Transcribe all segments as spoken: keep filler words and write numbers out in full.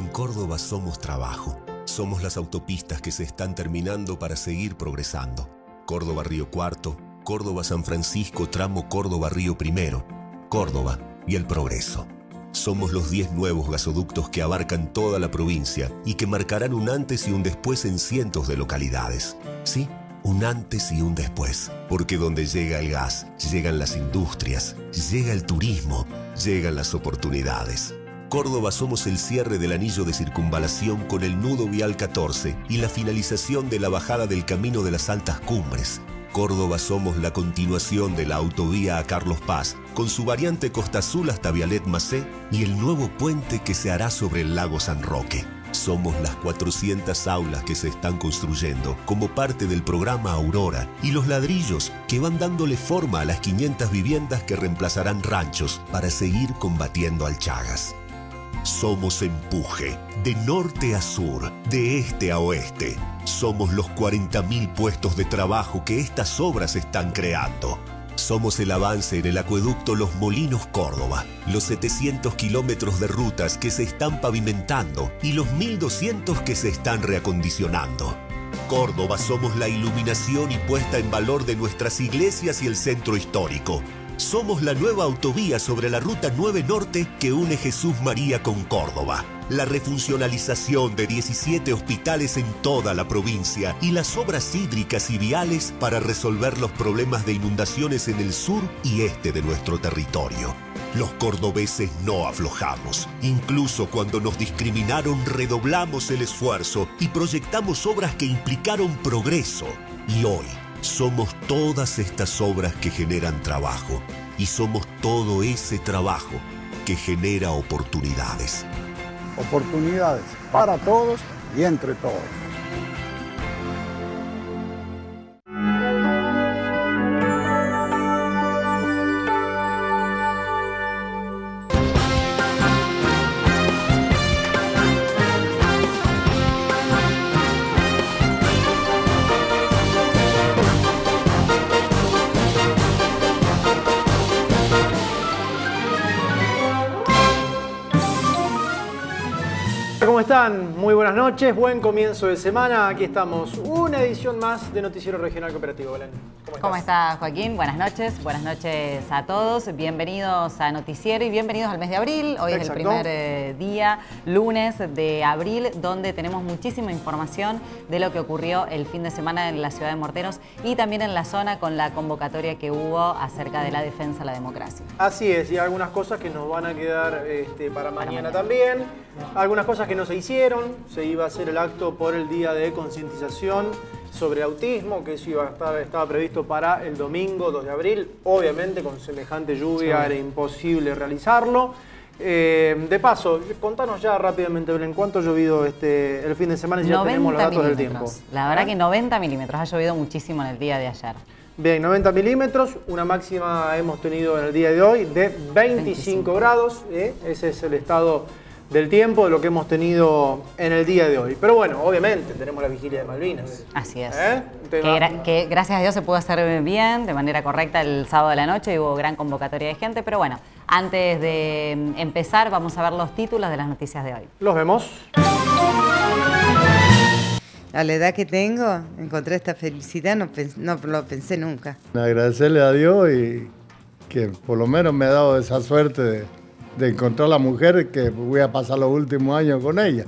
En Córdoba somos trabajo. Somos las autopistas que se están terminando para seguir progresando. Córdoba-Río Cuarto, Córdoba-San Francisco, tramo Córdoba-Río Primero, Córdoba y el progreso. Somos los diez nuevos gasoductos que abarcan toda la provincia y que marcarán un antes y un después en cientos de localidades. Sí, un antes y un después. Porque donde llega el gas, llegan las industrias, llega el turismo, llegan las oportunidades. Córdoba somos el cierre del anillo de circunvalación con el nudo vial catorce y la finalización de la bajada del Camino de las Altas Cumbres. Córdoba somos la continuación de la autovía a Carlos Paz, con su variante Costa Azul hasta Vialet Macé y el nuevo puente que se hará sobre el lago San Roque. Somos las cuatrocientas aulas que se están construyendo como parte del programa Aurora y los ladrillos que van dándole forma a las quinientas viviendas que reemplazarán ranchos para seguir combatiendo al Chagas. Somos empuje, de norte a sur, de este a oeste. Somos los cuarenta mil puestos de trabajo que estas obras están creando. Somos el avance en el acueducto Los Molinos Córdoba, los setecientos kilómetros de rutas que se están pavimentando y los mil doscientos que se están reacondicionando. Córdoba somos la iluminación y puesta en valor de nuestras iglesias y el centro histórico. Somos la nueva autovía sobre la Ruta nueve Norte que une Jesús María con Córdoba. La refuncionalización de diecisiete hospitales en toda la provincia y las obras hídricas y viales para resolver los problemas de inundaciones en el sur y este de nuestro territorio. Los cordobeses no aflojamos. Incluso cuando nos discriminaron, redoblamos el esfuerzo y proyectamos obras que implicaron progreso. Y hoy somos todas estas obras que generan trabajo y somos todo ese trabajo que genera oportunidades. Oportunidades para todos y entre todos. ¿Cómo están? Muy buenas noches, buen comienzo de semana. Aquí estamos, una edición más de Noticiero Regional Cooperativo. Belén, ¿cómo estás? ¿Cómo está, Joaquín? Buenas noches, buenas noches a todos. Bienvenidos a Noticiero y bienvenidos al mes de abril. Hoy Exacto. es el primer eh, día, lunes de abril, donde tenemos muchísima información de lo que ocurrió el fin de semana en la ciudad de Morteros y también en la zona con la convocatoria que hubo acerca de la defensa de la democracia. Así es, y algunas cosas que nos van a quedar este, para, para mañana, mañana también. Algunas cosas que no se hicieron. Se iba a hacer el acto por el día de concientización sobre autismo, que eso iba a estar, estaba previsto para el domingo dos de abril. Obviamente con semejante lluvia sí. era imposible realizarlo. Eh, de paso, contanos ya rápidamente, Belén, ¿cuánto ha llovido este, el fin de semana? Y ya tenemos los datos del tiempo. La verdad ¿Eh? que noventa milímetros, ha llovido muchísimo en el día de ayer. Bien, noventa milímetros, una máxima hemos tenido en el día de hoy de veinticinco, veinticinco. grados. ¿eh? Ese es el estado del tiempo de lo que hemos tenido en el día de hoy. Pero bueno, obviamente tenemos la vigilia de Malvinas. Así es. ¿Eh? Que, gra que gracias a Dios se pudo hacer bien, de manera correcta el sábado de la noche y hubo gran convocatoria de gente. Pero bueno, antes de empezar vamos a ver los títulos de las noticias de hoy. Los vemos. A la edad que tengo, encontré esta felicidad, no, no lo pensé nunca. Agradecerle a Dios y que por lo menos me ha dado esa suerte de, de encontrar a la mujer que voy a pasar los últimos años con ella.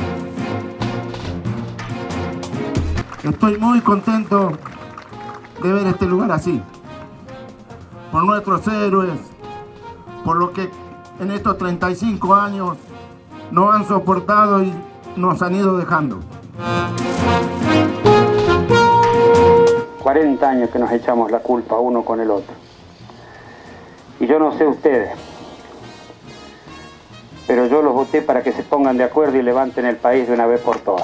Estoy muy contento de ver este lugar así, por nuestros héroes, por lo que en estos treinta y cinco años nos han soportado y nos han ido dejando. cuarenta años que nos echamos la culpa uno con el otro. Y yo no sé ustedes, pero yo los voté para que se pongan de acuerdo y levanten el país de una vez por todas.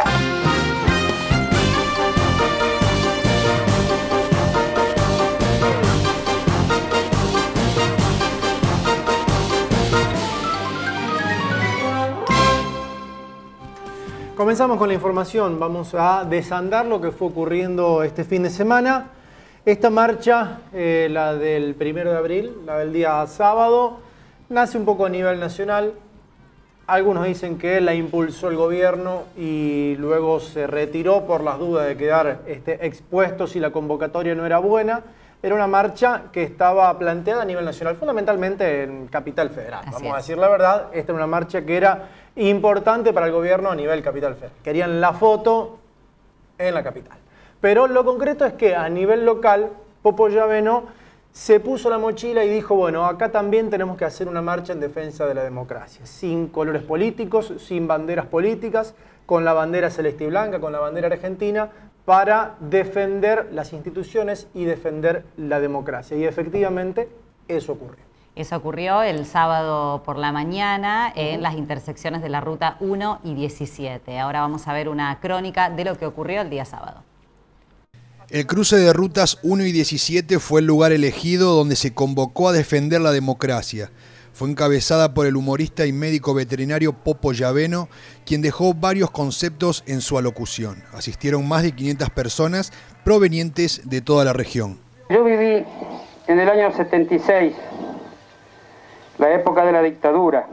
Comenzamos con la información, vamos a desandar lo que fue ocurriendo este fin de semana. Esta marcha, eh, la del primero de abril, la del día sábado, nace un poco a nivel nacional. Algunos dicen que la impulsó el gobierno y luego se retiró por las dudas de quedar este, expuesto si la convocatoria no era buena. Era una marcha que estaba planteada a nivel nacional, fundamentalmente en Capital Federal. Así Vamos es. a decir la verdad, esta era una marcha que era importante para el gobierno a nivel Capital Federal. Querían la foto en la capital. Pero lo concreto es que a nivel local, Popo Llaveno se puso la mochila y dijo, bueno, acá también tenemos que hacer una marcha en defensa de la democracia, sin colores políticos, sin banderas políticas, con la bandera celeste y blanca, con la bandera argentina, para defender las instituciones y defender la democracia. Y efectivamente eso ocurrió. Eso ocurrió el sábado por la mañana en las intersecciones de la ruta uno y diecisiete. Ahora vamos a ver una crónica de lo que ocurrió el día sábado. El cruce de rutas uno y diecisiete fue el lugar elegido donde se convocó a defender la democracia. Fue encabezada por el humorista y médico veterinario Popo Llaveno, quien dejó varios conceptos en su alocución. Asistieron más de quinientas personas provenientes de toda la región. Yo viví en el año setenta y seis, la época de la dictadura,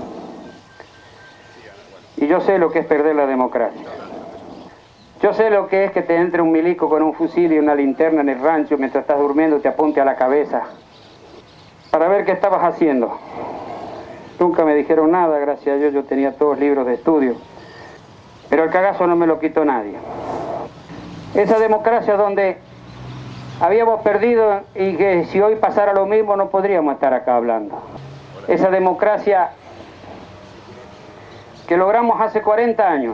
y yo sé lo que es perder la democracia. Yo sé lo que es que te entre un milico con un fusil y una linterna en el rancho mientras estás durmiendo, te apunte a la cabeza para ver qué estabas haciendo. Nunca me dijeron nada, gracias a Dios yo tenía todos libros de estudio, pero el cagazo no me lo quitó nadie. Esa democracia donde habíamos perdido y que si hoy pasara lo mismo no podríamos estar acá hablando. Esa democracia que logramos hace cuarenta años.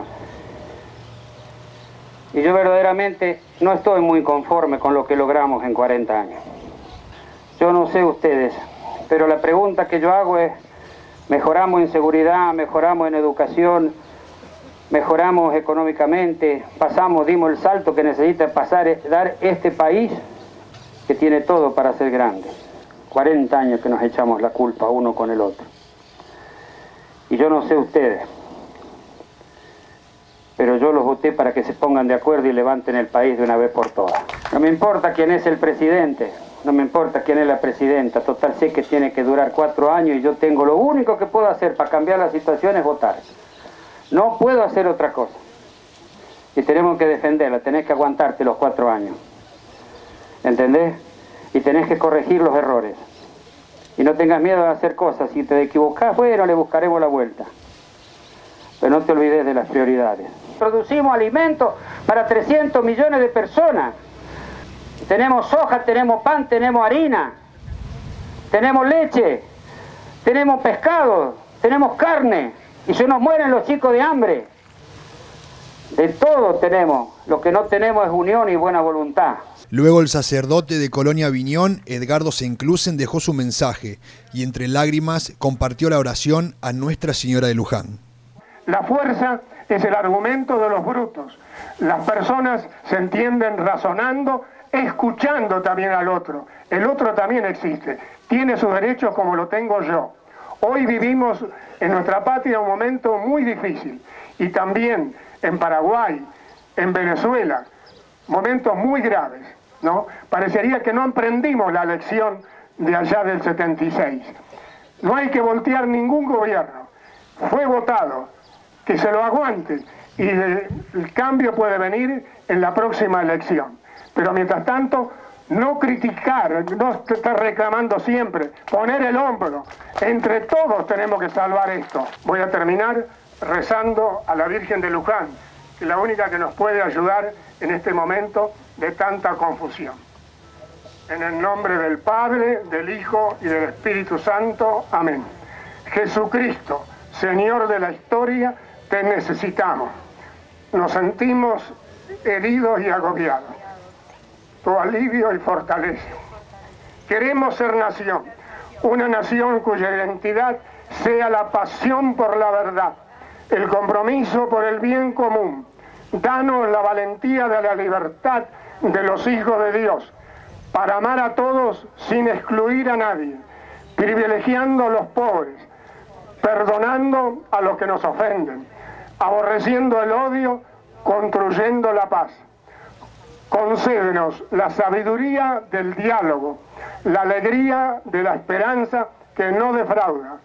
Y yo verdaderamente no estoy muy conforme con lo que logramos en cuarenta años. Yo no sé ustedes, pero la pregunta que yo hago es, mejoramos en seguridad, mejoramos en educación, mejoramos económicamente, pasamos, dimos el salto que necesita pasar, dar este país que tiene todo para ser grande. cuarenta años que nos echamos la culpa uno con el otro. Y yo no sé ustedes, pero yo los voté para que se pongan de acuerdo y levanten el país de una vez por todas. No me importa quién es el presidente, no me importa quién es la presidenta, total sé que tiene que durar cuatro años y yo tengo lo único que puedo hacer para cambiar la situación es votar. No puedo hacer otra cosa. Y tenemos que defenderla, tenés que aguantarte los cuatro años. ¿Entendés? Y tenés que corregir los errores. Y no tengas miedo de hacer cosas. Si te equivocás, bueno, le buscaremos la vuelta. Pero no te olvides de las prioridades. Producimos alimentos para trescientos millones de personas. Tenemos soja, tenemos pan, tenemos harina, tenemos leche, tenemos pescado, tenemos carne. Y se nos mueren los chicos de hambre. De todo tenemos. Lo que no tenemos es unión y buena voluntad. Luego el sacerdote de Colonia Viñón, Edgardo Senclusen, dejó su mensaje y entre lágrimas compartió la oración a Nuestra Señora de Luján. La fuerza es el argumento de los brutos. Las personas se entienden razonando, escuchando también al otro. El otro también existe. Tiene sus derechos como lo tengo yo. Hoy vivimos en nuestra patria un momento muy difícil. Y también en Paraguay, en Venezuela, momentos muy graves, ¿no? Parecería que no aprendimos la lección de allá del setenta y seis. No hay que voltear ningún gobierno. Fue votado. Que se lo aguante y el, el cambio puede venir en la próxima elección. Pero mientras tanto, no criticar, no estar reclamando siempre, poner el hombro. Entre todos tenemos que salvar esto. Voy a terminar rezando a la Virgen de Luján, que es la única que nos puede ayudar en este momento de tanta confusión. En el nombre del Padre, del Hijo y del Espíritu Santo. Amén. Jesucristo, Señor de la historia, te necesitamos. Nos sentimos heridos y agobiados. Tu alivio y fortaleza. Queremos ser nación, una nación cuya identidad sea la pasión por la verdad, el compromiso por el bien común. Danos la valentía de la libertad de los hijos de Dios, para amar a todos sin excluir a nadie, privilegiando a los pobres, perdonando a los que nos ofenden, aborreciendo el odio, construyendo la paz. Concédenos la sabiduría del diálogo, la alegría de la esperanza que no defrauda.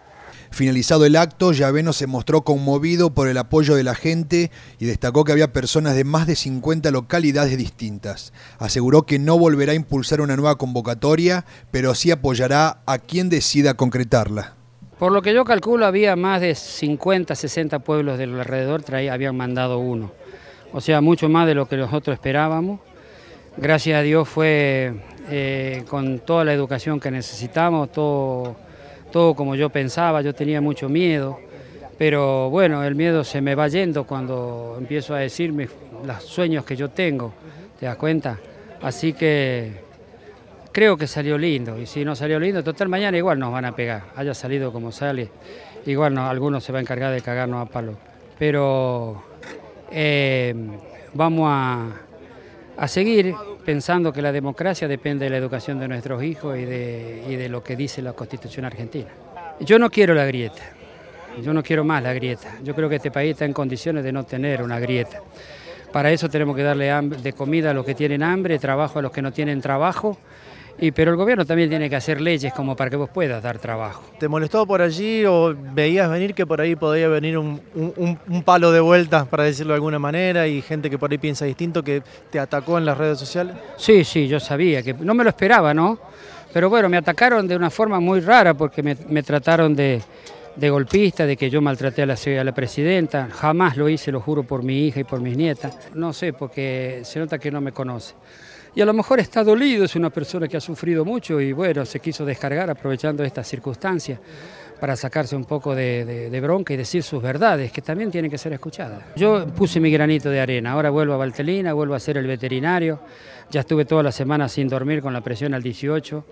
Finalizado el acto, Llaveno se mostró conmovido por el apoyo de la gente y destacó que había personas de más de cincuenta localidades distintas. Aseguró que no volverá a impulsar una nueva convocatoria, pero sí apoyará a quien decida concretarla. Por lo que yo calculo, había más de cincuenta, sesenta pueblos del alrededor, traía, habían mandado uno. O sea, mucho más de lo que nosotros esperábamos. Gracias a Dios fue eh, con toda la educación que necesitamos, todo, todo como yo pensaba. Yo tenía mucho miedo, pero bueno, el miedo se me va yendo cuando empiezo a decirme los sueños que yo tengo, ¿te das cuenta? Así que creo que salió lindo, y si no salió lindo, total mañana igual nos van a pegar, haya salido como sale, igual no, algunos se va a encargar de cagarnos a palo. Pero eh, vamos a, a seguir pensando que la democracia depende de la educación de nuestros hijos y de, y de lo que dice la Constitución argentina. Yo no quiero la grieta, yo no quiero más la grieta, yo creo que este país está en condiciones de no tener una grieta. Para eso tenemos que darle de comida a los que tienen hambre, trabajo a los que no tienen trabajo. Y, pero el gobierno también tiene que hacer leyes como para que vos puedas dar trabajo. ¿Te molestó por allí o veías venir que por ahí podía venir un, un, un palo de vuelta, para decirlo de alguna manera, y gente que por ahí piensa distinto, que te atacó en las redes sociales? Sí, sí, yo sabía, que no me lo esperaba, ¿no? Pero bueno, me atacaron de una forma muy rara porque me, me trataron de, de golpista, de que yo maltraté a la, a la presidenta. Jamás lo hice, lo juro por mi hija y por mis nietas. No sé, porque se nota que no me conoce. Y a lo mejor está dolido, es una persona que ha sufrido mucho y bueno, se quiso descargar aprovechando estas circunstancias para sacarse un poco de, de, de bronca y decir sus verdades, que también tienen que ser escuchadas. Yo puse mi granito de arena, ahora vuelvo a Valtelina, vuelvo a ser el veterinario, ya estuve toda la semana sin dormir con la presión al dieciocho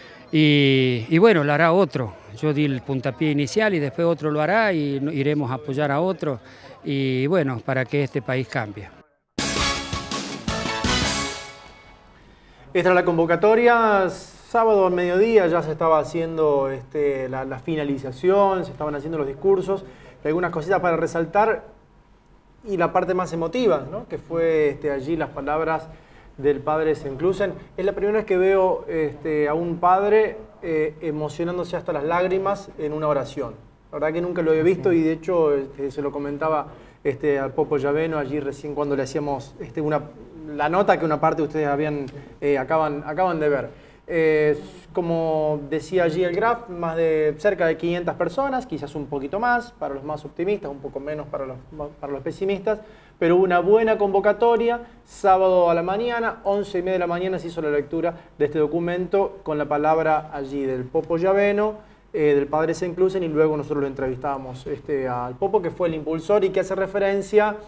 y, y bueno, lo hará otro. Yo di el puntapié inicial y después otro lo hará y iremos a apoyar a otro y bueno, para que este país cambie. Esta era la convocatoria, sábado al mediodía ya se estaba haciendo este, la, la finalización, se estaban haciendo los discursos, algunas cositas para resaltar y la parte más emotiva, ¿no? Que fue este, allí las palabras del padre Senclusen. Es la primera vez que veo este, a un padre eh, emocionándose hasta las lágrimas en una oración. La verdad que nunca lo había visto y de hecho este, se lo comentaba este, al Popo Llaveno allí recién cuando le hacíamos este, una... la nota que una parte de ustedes habían, eh, acaban, acaban de ver. Eh, como decía allí el graph, más de cerca de quinientas personas, quizás un poquito más para los más optimistas, un poco menos para los, para los pesimistas, pero una buena convocatoria. Sábado a la mañana, once y media de la mañana, se hizo la lectura de este documento con la palabra allí del Popo Llaveno, eh, del padre Senclusen, y luego nosotros lo entrevistábamos este, al Popo, que fue el impulsor y que hace referencia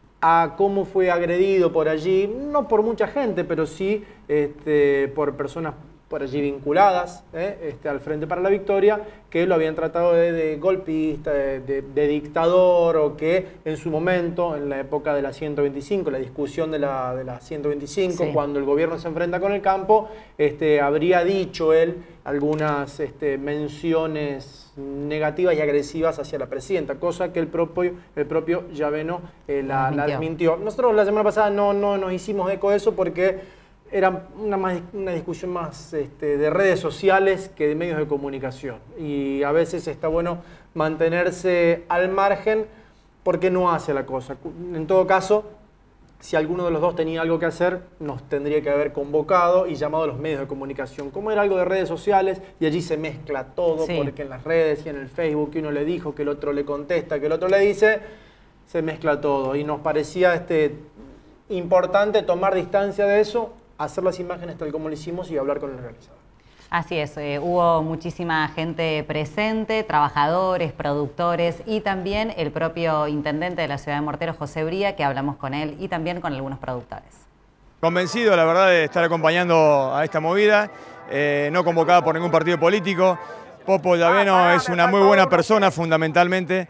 a cómo fue agredido por allí, no por mucha gente, pero sí este, por personas por allí vinculadas eh, este, al Frente para la Victoria, que lo habían tratado de, de golpista, de, de, de dictador, o que en su momento, en la época de la ciento veinticinco, la discusión de la, de la ciento veinticinco, sí, cuando el gobierno se enfrenta con el campo, este, habría dicho él algunas este, menciones negativas y agresivas hacia la presidenta, cosa que el propio, el propio Llaveno eh, la, la desmintió. Nosotros la semana pasada no, no nos hicimos eco de eso porque era una, más, una discusión más este, de redes sociales que de medios de comunicación. Y a veces está bueno mantenerse al margen porque no hace la cosa. En todo caso, si alguno de los dos tenía algo que hacer, nos tendría que haber convocado y llamado a los medios de comunicación. Como era algo de redes sociales, y allí se mezcla todo, sí, porque en las redes y en el Facebook que uno le dijo, que el otro le contesta, que el otro le dice, se mezcla todo. Y nos parecía este, importante tomar distancia de eso, hacer las imágenes tal como lo hicimos y hablar con el realizador. Así es, eh, hubo muchísima gente presente, trabajadores, productores y también el propio intendente de la ciudad de Morteros, José Bría, que hablamos con él y también con algunos productores. Convencido, la verdad, de estar acompañando a esta movida, eh, no convocada por ningún partido político. Popo Llaveno es una muy buena persona, fundamentalmente.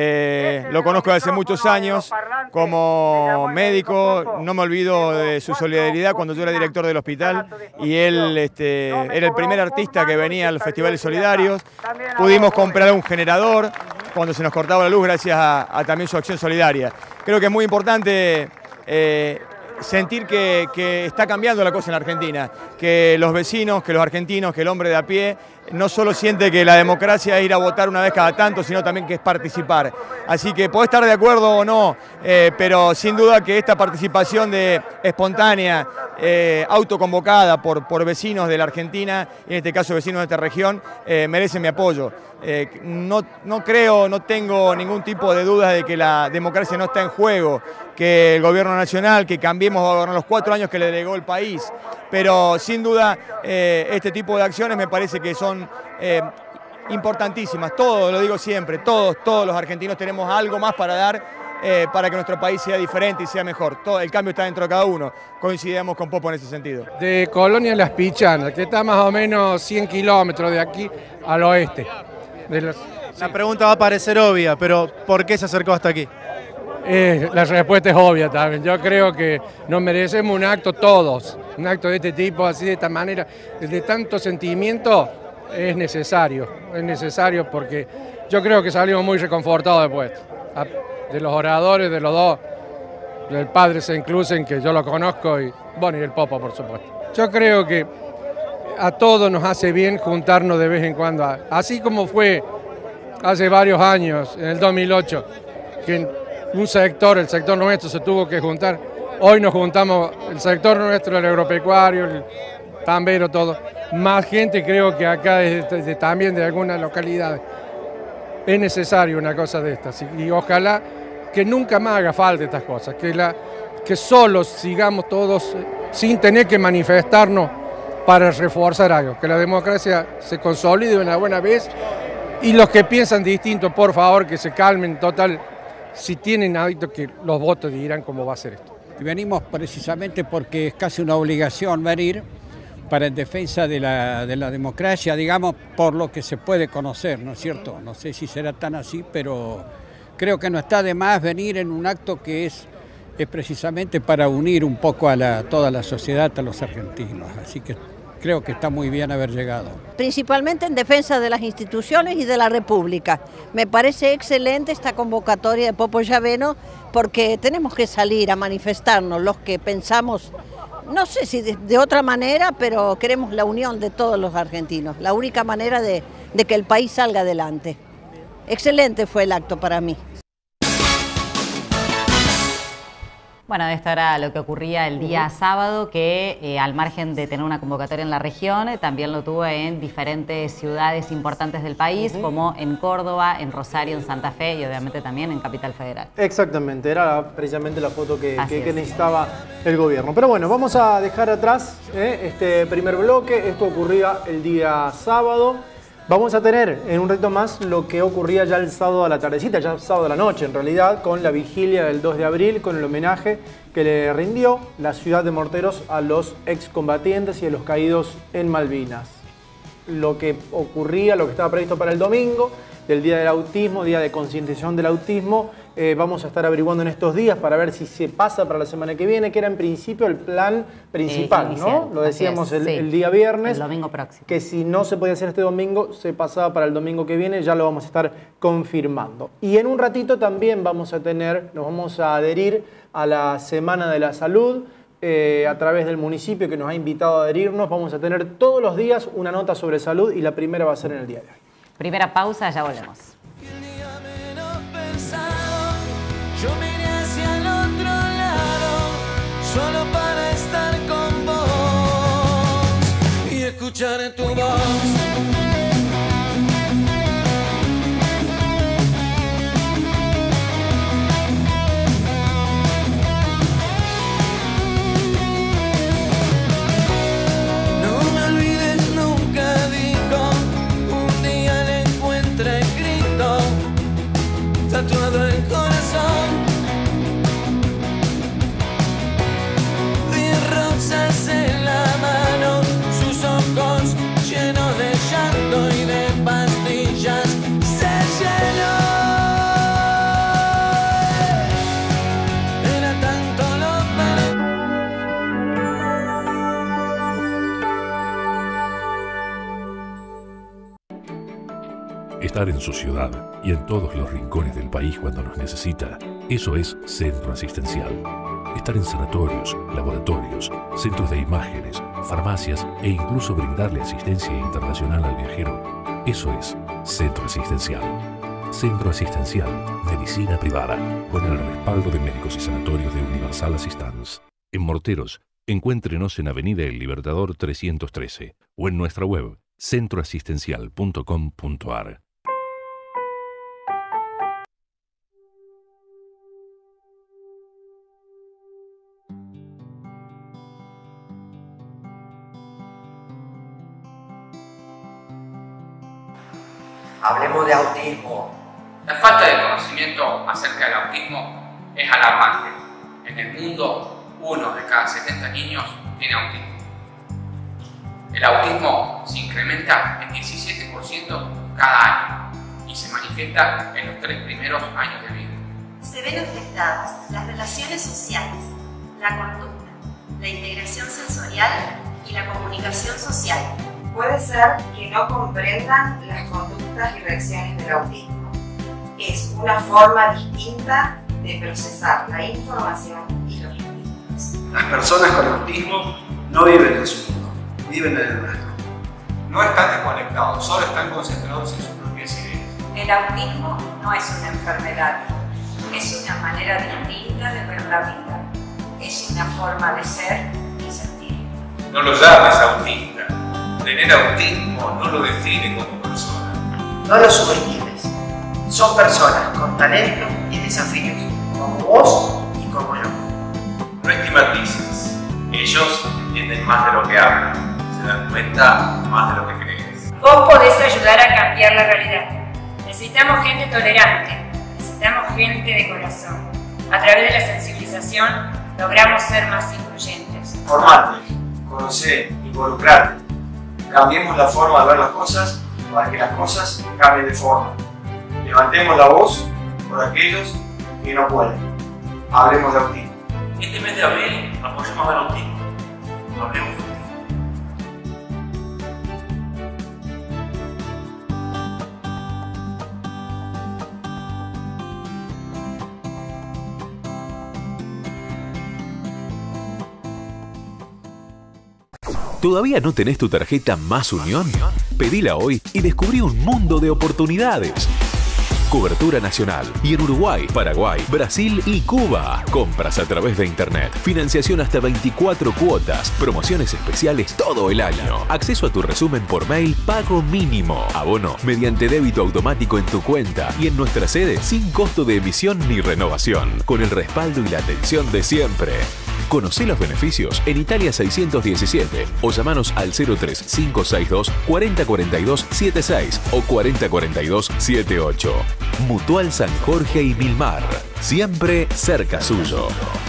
Eh, lo conozco desde hace muchos años como médico, no me olvido de su solidaridad cuando yo era director del hospital y él este, era el primer artista que venía a los festivales solidarios. Pudimos comprar un generador cuando se nos cortaba la luz gracias a, a también su acción solidaria. Creo que es muy importante eh, sentir que, que está cambiando la cosa en la Argentina, que los vecinos, que los argentinos, que el hombre de a pie no solo siente que la democracia es ir a votar una vez cada tanto, sino también que es participar. Así que puede estar de acuerdo o no, eh, pero sin duda que esta participación de espontánea, eh, autoconvocada por, por vecinos de la Argentina, en este caso vecinos de esta región, eh, merece mi apoyo. Eh, no, no creo, no tengo ningún tipo de dudas de que la democracia no está en juego, que el gobierno nacional, que Cambiemos va a gobernar los cuatro años que le delegó el país, pero sin duda eh, este tipo de acciones me parece que son eh, importantísimas. Todos, lo digo siempre, todos, todos los argentinos tenemos algo más para dar eh, para que nuestro país sea diferente y sea mejor. Todo, el cambio está dentro de cada uno, coincidimos con Popo en ese sentido. De Colonia Las Pichanas, que está más o menos cien kilómetros de aquí al oeste. De los, La sí. pregunta va a parecer obvia, pero ¿por qué se acercó hasta aquí? Eh, la respuesta es obvia también. Yo creo que nos merecemos un acto todos, un acto de este tipo, así de esta manera, de tanto sentimiento, es necesario, es necesario porque yo creo que salimos muy reconfortados después, de los oradores, de los dos, del padre se incluyen, que yo lo conozco, y bueno, y el Popo, por supuesto. Yo creo que a todos nos hace bien juntarnos de vez en cuando, así como fue hace varios años, en el dos mil ocho, que un sector, el sector nuestro, se tuvo que juntar. Hoy nos juntamos el sector nuestro, el agropecuario, el tambero, todo. Más gente creo que acá de, de, también de algunas localidades. Es necesario una cosa de estas y, y ojalá que nunca más haga falta estas cosas, que, la, que solo sigamos todos sin tener que manifestarnos para reforzar algo, que la democracia se consolide una buena vez y los que piensan distinto, por favor, que se calmen, total. Si tienen hábito, que los votos dirán cómo va a ser esto. Venimos precisamente porque es casi una obligación venir para en defensa de la, de la democracia, digamos, por lo que se puede conocer, ¿no es cierto? No sé si será tan así, pero creo que no está de más venir en un acto que es, es precisamente para unir un poco a la, toda la sociedad, a los argentinos. Así que creo que está muy bien haber llegado. Principalmente en defensa de las instituciones y de la República. Me parece excelente esta convocatoria de Popo Llaveno porque tenemos que salir a manifestarnos los que pensamos, no sé si de, de otra manera, pero queremos la unión de todos los argentinos, la única manera de, de que el país salga adelante. Excelente fue el acto para mí. Bueno, esto era lo que ocurría el día uh-huh. sábado, que eh, al margen de tener una convocatoria en la región, eh, también lo tuvo en diferentes ciudades importantes del país, uh-huh. como en Córdoba, en Rosario, en Santa Fe y obviamente también en Capital Federal. Exactamente, era precisamente la foto que, que, que necesitaba el gobierno. Pero bueno, vamos a dejar atrás eh, este primer bloque. Esto ocurría el día sábado. Vamos a tener en un reto más lo que ocurría ya el sábado a la tardecita, ya el sábado a la noche en realidad, con la vigilia del dos de abril, con el homenaje que le rindió la ciudad de Morteros a los excombatientes y a los caídos en Malvinas. Lo que ocurría, lo que estaba previsto para el domingo, del Día del Autismo, Día de Concientización del Autismo, eh, vamos a estar averiguando en estos días para ver si se pasa para la semana que viene, que era en principio el plan principal, eh, ¿no? Lo decíamos el, sí. el día viernes. El domingo próximo. Que si no se podía hacer este domingo, se pasaba para el domingo que viene, ya lo vamos a estar confirmando. Y en un ratito también vamos a tener, nos vamos a adherir a la Semana de la Salud, eh, a través del municipio que nos ha invitado a adherirnos. Vamos a tener todos los días una nota sobre salud y la primera va a ser en el día de hoy. Primera pausa, ya volvemos. Yo miré hacia el otro lado, solo para estar con vos y escuchar tu voz. No me olvides nunca, dijo, un día le encuentre escrito, tatuado el corazón. En la mano, sus ojos llenos de llanto y de pastillas se llenó. Era tanto lo Estar en su ciudad y en todos los rincones del país cuando nos necesita, eso es Centro Asistencial. estar en sanatorios, laboratorios, centros de imágenes, farmacias e incluso brindarle asistencia internacional al viajero. Eso es Centro Asistencial. Centro Asistencial, medicina privada, con el respaldo de Médicos y Sanatorios de Universal Assistance. En Morteros, encuéntrenos en Avenida El Libertador trescientos trece o en nuestra web centro asistencial punto com punto a r. Hablemos de autismo. La falta de conocimiento acerca del autismo es alarmante. En el mundo, uno de cada setenta niños tiene autismo. El autismo se incrementa en diecisiete por ciento cada año y se manifiesta en los tres primeros años de vida. Se ven afectadas las relaciones sociales, la conducta, la integración sensorial y la comunicación social. Puede ser que no comprendan las conductas y reacciones del autismo. Es una forma distinta de procesar la información y los estímulos. Las personas con autismo no viven en su mundo, viven en el nuestro. No están desconectados, solo están concentrados en sus propias ideas. El autismo no es una enfermedad, es una manera distinta de ver la vida. Es una forma de ser y sentir. No lo llames autista. Tener autismo no lo define como persona. No lo subestimes. Son personas con talento y desafíos, como vos y como yo. No estigmatices. Ellos entienden más de lo que hablan. Se dan cuenta más de lo que crees. Vos podés ayudar a cambiar la realidad. Necesitamos gente tolerante. Necesitamos gente de corazón. A través de la sensibilización logramos ser más incluyentes. Formate, conocé, involucrate. Cambiemos la forma de ver las cosas para que las cosas cambien de forma. Levantemos la voz por aquellos que no pueden. Hablemos de autismo. Este mes de abril apoyemos al autismo. Hablemos de autismo. ¿Todavía no tenés tu tarjeta Más Unión? Pedila hoy y descubrí un mundo de oportunidades. Cobertura nacional y en Uruguay, Paraguay, Brasil y Cuba. Compras a través de internet, financiación hasta veinticuatro cuotas, promociones especiales todo el año, acceso a tu resumen por mail, pago mínimo, abono mediante débito automático en tu cuenta y en nuestra sede sin costo de emisión ni renovación, con el respaldo y la atención de siempre. Conocé los beneficios en Italia seiscientos diecisiete o llamanos al cero tres cinco seis dos, cuarenta cuarenta y dos setenta y seis o cuarenta cuarenta y dos setenta y ocho. Mutual San Jorge y Milmar, siempre cerca suyo.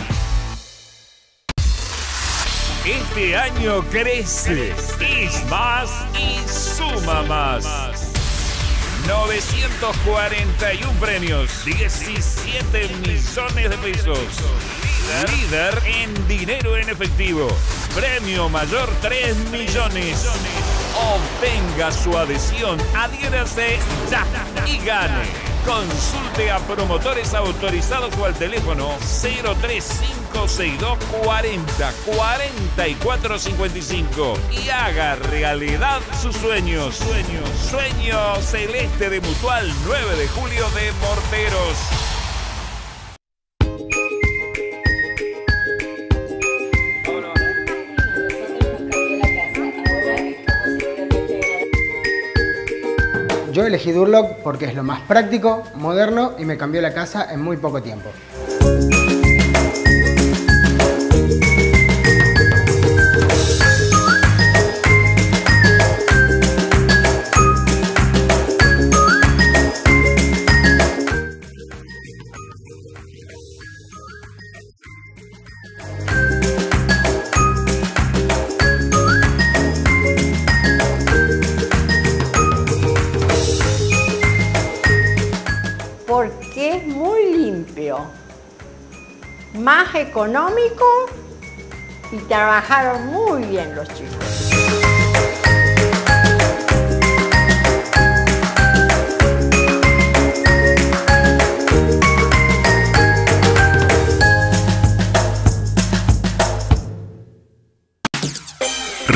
Este año crece, es más y suma más. novecientos cuarenta y uno premios, diecisiete millones de pesos. Líder en dinero en efectivo. Premio mayor tres millones. Obtenga su adhesión, adhiérase ya y gane. Consulte a promotores autorizados o al teléfono cero tres cinco seis dos cuarenta cuarenta y cuatro cincuenta y cinco y haga realidad sus sueños. Sueños. Sueño celeste de Mutual nueve de julio de Morteros. Yo elegí Durlock porque es lo más práctico, moderno y me cambió la casa en muy poco tiempo. Porque es muy limpio, más económico y trabajaron muy bien los chicos.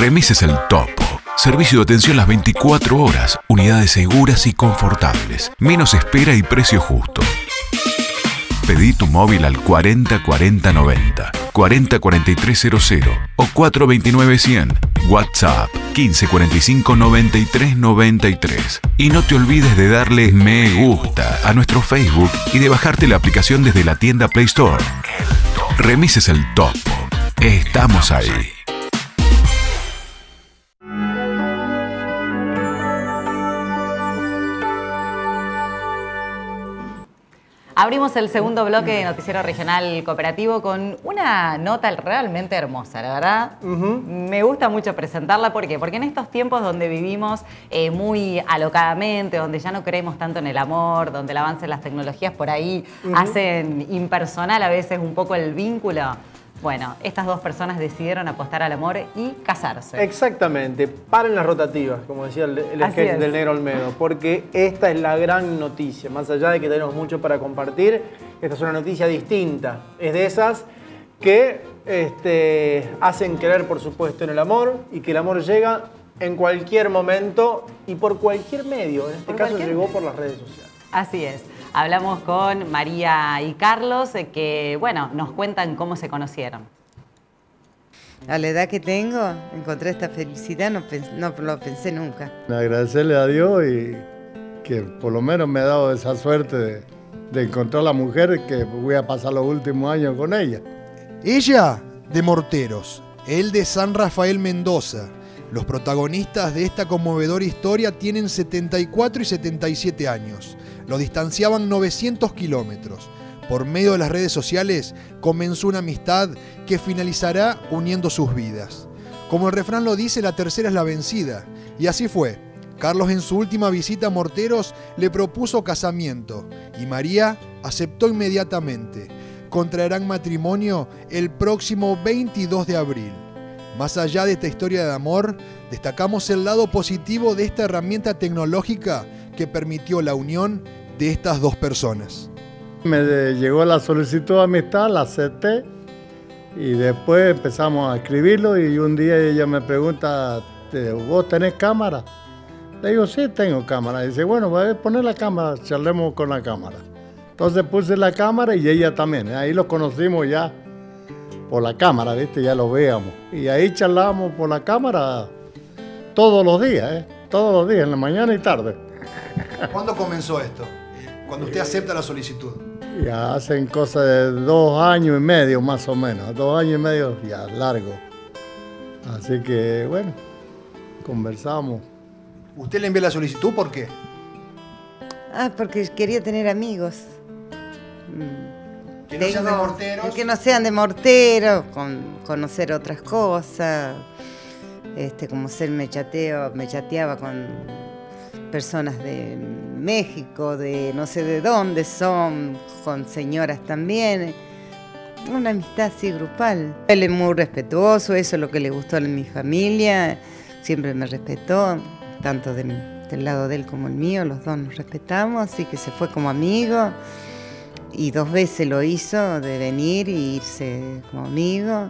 Remises El Topo. Servicio de atención las veinticuatro horas. Unidades seguras y confortables. Menos espera y precio justo. Pedí tu móvil al cuarenta cuarenta noventa, cuarenta cuarenta y tres cero cero o cuatro veintinueve cien. WhatsApp quince cuarenta y cinco noventa y tres noventa y tres. Y no te olvides de darle me gusta a nuestro Facebook y de bajarte la aplicación desde la tienda Play Store. Remises El Topo. Estamos ahí. Abrimos el segundo bloque de Noticiero Regional Cooperativo con una nota realmente hermosa, la verdad. Uh-huh. Me gusta mucho presentarla. ¿Por qué? Porque en estos tiempos donde vivimos eh, muy alocadamente, donde ya no creemos tanto en el amor, donde el avance de las tecnologías por ahí uh-huh. hacen impersonal a veces un poco el vínculo, bueno, estas dos personas decidieron apostar al amor y casarse. Exactamente. Paren las rotativas, como decía el, el sketch es. del Negro Olmedo, porque esta es la gran noticia. Más allá de que tenemos mucho para compartir, esta es una noticia distinta. Es de esas que este, hacen creer, por supuesto, en el amor y que el amor llega en cualquier momento y por cualquier medio. En este por caso llegó por las redes sociales. Así es. Hablamos con María y Carlos, que, bueno, nos cuentan cómo se conocieron. A la edad que tengo, encontré esta felicidad, no, no lo pensé nunca. Agradecerle a Dios y que por lo menos me ha dado esa suerte de, de encontrar a la mujer que voy a pasar los últimos años con ella. Ella de Morteros, él de San Rafael Mendoza. Los protagonistas de esta conmovedora historia tienen setenta y cuatro y setenta y siete años. Lo distanciaban novecientos kilómetros. Por medio de las redes sociales comenzó una amistad que finalizará uniendo sus vidas. Como el refrán lo dice, la tercera es la vencida. Y así fue. Carlos en su última visita a Morteros le propuso casamiento y María aceptó inmediatamente. Contraerán matrimonio el próximo veintidós de abril. Más allá de esta historia de amor, destacamos el lado positivo de esta herramienta tecnológica que permitió la unión de estas dos personas. Me llegó la solicitud de amistad, la acepté y después empezamos a escribirlo y un día ella me pregunta, ¿vos tenés cámara? Le digo, sí, tengo cámara. Dice, bueno, voy a poner la cámara, charlemos con la cámara. Entonces puse la cámara y ella también. Ahí los conocimos ya por la cámara, ¿viste? Ya lo veíamos. Y ahí charlábamos por la cámara todos los días, ¿eh? Todos los días, en la mañana y tarde. ¿Cuándo comenzó esto? Cuando usted acepta la solicitud. Ya hacen cosas de dos años y medio más o menos. Dos años y medio ya largo. Así que, bueno, conversamos. ¿Usted le envió la solicitud? ¿Por qué? Ah, porque quería tener amigos. Que no sean de morteros. Que no sean de morteros, con, conocer otras cosas. Este, como ser me chateo, me chateaba con personas de México, de no sé de dónde son, con señoras también. Una amistad así grupal. Él es muy respetuoso, eso es lo que le gustó a mi familia. Siempre me respetó, tanto de, del lado de él como el mío, los dos nos respetamos, así que se fue como amigo. Y dos veces lo hizo, de venir y irse como amigo.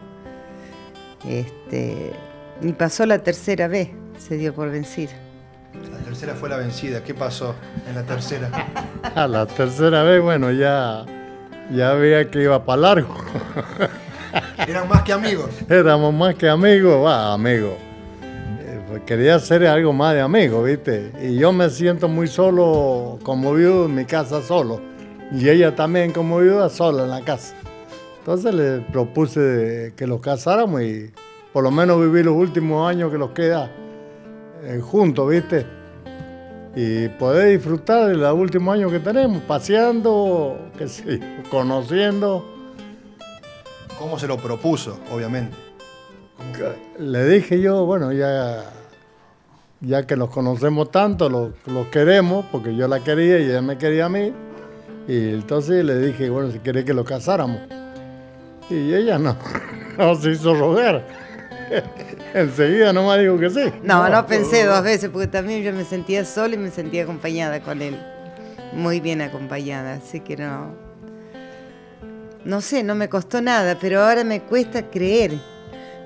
Este, y pasó la tercera vez, se dio por vencida. La tercera fue la vencida. ¿Qué pasó en la tercera? A la tercera vez, bueno, ya, ya veía que iba para largo. ¿Eran más que amigos? Éramos más que amigos, va, amigos. Eh, quería hacer algo más de amigos, ¿viste? Y yo me siento muy solo, como vivo en mi casa solo. Y ella también como viuda sola en la casa. Entonces le propuse que los casáramos y por lo menos vivir los últimos años que nos queda eh, juntos, ¿viste? Y poder disfrutar de los últimos años que tenemos, paseando, qué sé, conociendo. ¿Cómo se lo propuso, obviamente? Le dije yo, bueno, ya, ya que nos conocemos tanto, los, los queremos, porque yo la quería y ella me quería a mí. Y entonces le dije, bueno, si querés que lo casáramos. Y ella no, no se hizo rogar. Enseguida nomás dijo que sí. No, no, no pensé dos veces, porque también yo me sentía sola y me sentía acompañada con él. Muy bien acompañada, así que no... No sé, no me costó nada, pero ahora me cuesta creer.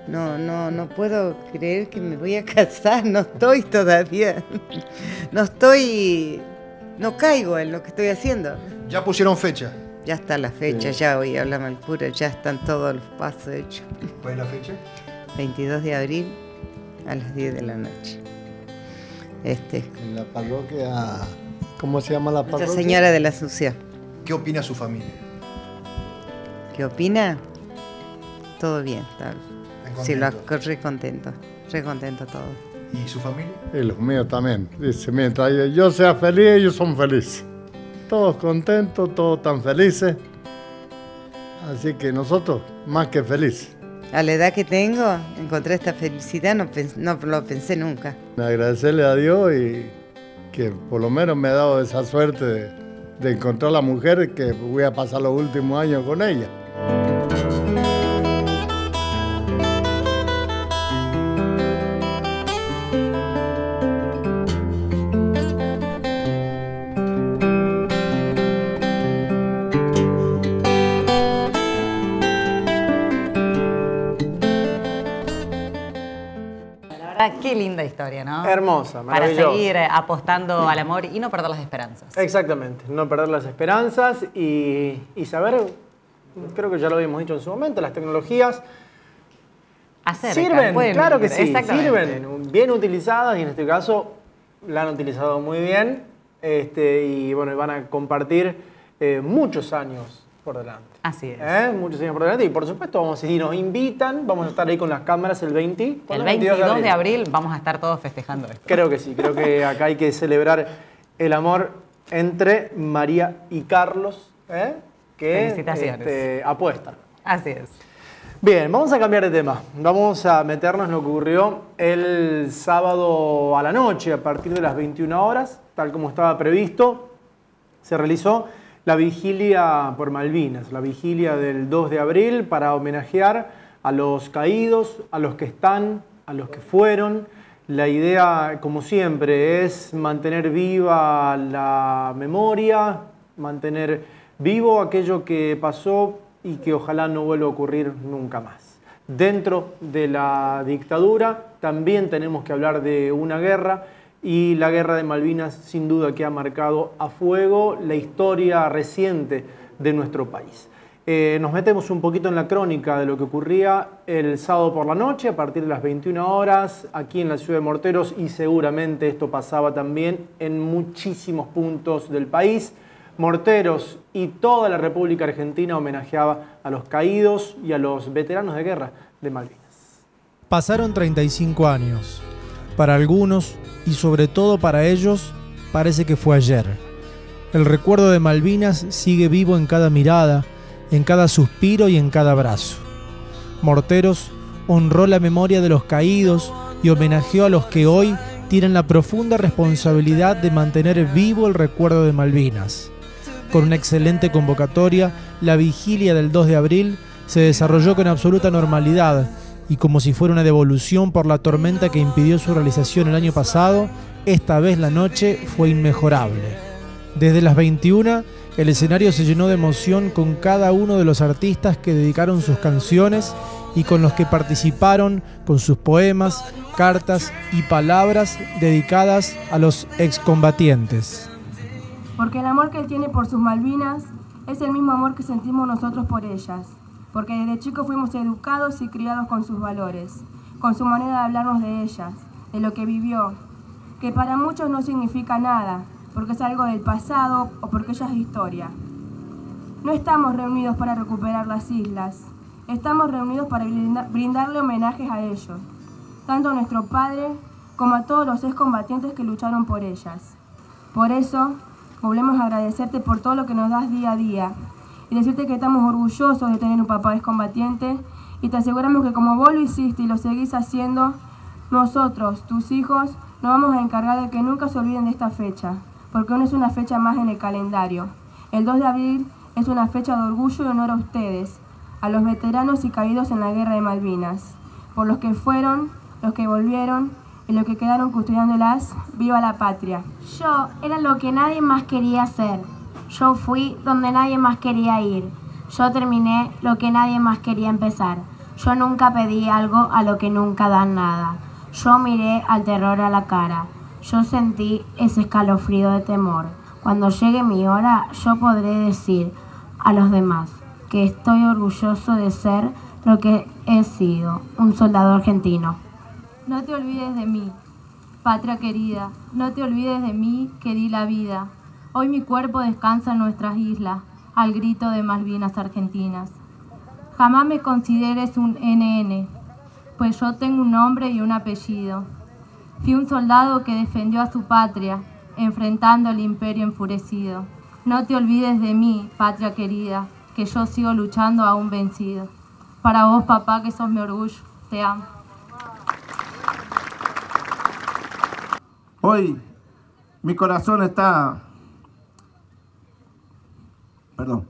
No, no, no puedo creer que me voy a casar, no estoy todavía. No estoy, no caigo en lo que estoy haciendo. ¿Ya pusieron fecha? Ya está la fecha, Sí. ya hoy hablamos al cura, ya están todos los pasos hechos. ¿Cuál es la fecha? veintidós de abril a las diez de la noche. Este, En la parroquia, ¿cómo se llama la Nuestra parroquia? Señora de la Asunción. ¿Qué opina su familia? ¿Qué opina? Todo bien, está. Sí, lo contento? re contento, re contento todo. ¿Y su familia? Y los míos también. Dice, mientras yo- yo sea feliz, ellos son felices. Todos contentos, todos tan felices. Así que nosotros, más que felices. A la edad que tengo, encontré esta felicidad, no, pens- no lo pensé nunca. Agradecerle a Dios y que por lo menos me ha dado esa suerte de, de encontrar a la mujer que voy a pasar los últimos años con ella. La verdad, qué linda historia, ¿no? Hermosa, Para maravillosa. seguir eh, apostando al amor y no perder las esperanzas. Exactamente, no perder las esperanzas y, y saber, creo que ya lo habíamos dicho en su momento, las tecnologías Acercan, sirven, pueden claro que ir, sí, exactamente. sirven, bien utilizadas y en este caso la han utilizado muy bien este, y bueno, van a compartir eh, muchos años por delante. Así es. ¿Eh? Muchos años por delante y por supuesto, vamos, si nos invitan, vamos a estar ahí con las cámaras el veinte. ¿cuándo? El veintidós de abril vamos a estar todos festejando esto. Creo que sí, creo que acá hay que celebrar el amor entre María y Carlos, ¿eh? que Felicitaciones. este, apuestan. Así es. Bien, vamos a cambiar de tema. Vamos a meternos en lo que ocurrió el sábado a la noche, a partir de las veintiuna horas, tal como estaba previsto. Se realizó la vigilia por Malvinas, la vigilia del dos de abril para homenajear a los caídos, a los que están, a los que fueron. La idea, como siempre, es mantener viva la memoria, mantener vivo aquello que pasó y que ojalá no vuelva a ocurrir nunca más. Dentro de la dictadura también tenemos que hablar de una guerra y la guerra de Malvinas sin duda que ha marcado a fuego la historia reciente de nuestro país. Eh, nos metemos un poquito en la crónica de lo que ocurría el sábado por la noche a partir de las veintiuna horas aquí en la ciudad de Morteros y seguramente esto pasaba también en muchísimos puntos del país. Morteros y toda la República Argentina homenajeaba a los caídos y a los veteranos de guerra de Malvinas. Pasaron treinta y cinco años. Para algunos, y sobre todo para ellos, parece que fue ayer. El recuerdo de Malvinas sigue vivo en cada mirada, en cada suspiro y en cada abrazo. Morteros honró la memoria de los caídos y homenajeó a los que hoy tienen la profunda responsabilidad de mantener vivo el recuerdo de Malvinas. Con una excelente convocatoria, la vigilia del dos de abril se desarrolló con absoluta normalidad y como si fuera una devolución por la tormenta que impidió su realización el año pasado, esta vez la noche fue inmejorable. Desde las veintiuna, el escenario se llenó de emoción con cada uno de los artistas que dedicaron sus canciones y con los que participaron con sus poemas, cartas y palabras dedicadas a los excombatientes. Porque el amor que él tiene por sus Malvinas es el mismo amor que sentimos nosotros por ellas. Porque desde chicos fuimos educados y criados con sus valores, con su manera de hablarnos de ellas, de lo que vivió, que para muchos no significa nada, porque es algo del pasado o porque ella es historia. No estamos reunidos para recuperar las islas, estamos reunidos para brindarle homenajes a ellos, tanto a nuestro padre como a todos los excombatientes que lucharon por ellas. Por eso, volvemos a agradecerte por todo lo que nos das día a día y decirte que estamos orgullosos de tener un papá excombatiente y te aseguramos que como vos lo hiciste y lo seguís haciendo, nosotros, tus hijos, nos vamos a encargar de que nunca se olviden de esta fecha, porque no es una fecha más en el calendario. El dos de abril es una fecha de orgullo y honor a ustedes, a los veteranos y caídos en la guerra de Malvinas, por los que fueron, los que volvieron y los que quedaron custodiándolas. ¡Viva la patria! Yo era lo que nadie más quería hacer. Yo fui donde nadie más quería ir. Yo terminé lo que nadie más quería empezar. Yo nunca pedí algo a lo que nunca dan nada. Yo miré al terror a la cara. Yo sentí ese escalofrío de temor. Cuando llegue mi hora, yo podré decir a los demás que estoy orgulloso de ser lo que he sido, un soldado argentino. No te olvides de mí, patria querida, no te olvides de mí que di la vida. Hoy mi cuerpo descansa en nuestras islas, al grito de Malvinas argentinas. Jamás me consideres un ene ene, pues yo tengo un nombre y un apellido. Fui un soldado que defendió a su patria, enfrentando al imperio enfurecido. No te olvides de mí, patria querida, que yo sigo luchando aún vencido. Para vos, papá, que sos mi orgullo, te amo. Hoy mi corazón está... Perdón.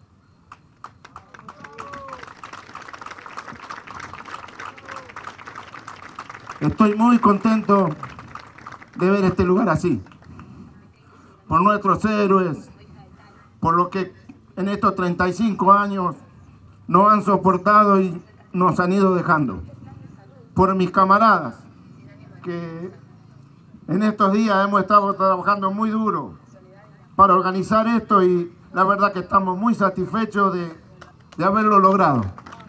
Estoy muy contento de ver este lugar así. Por nuestros héroes, por lo que en estos treinta y cinco años nos han soportado y nos han ido dejando. Por mis camaradas, que en estos días hemos estado trabajando muy duro para organizar esto y la verdad que estamos muy satisfechos de, de haberlo logrado.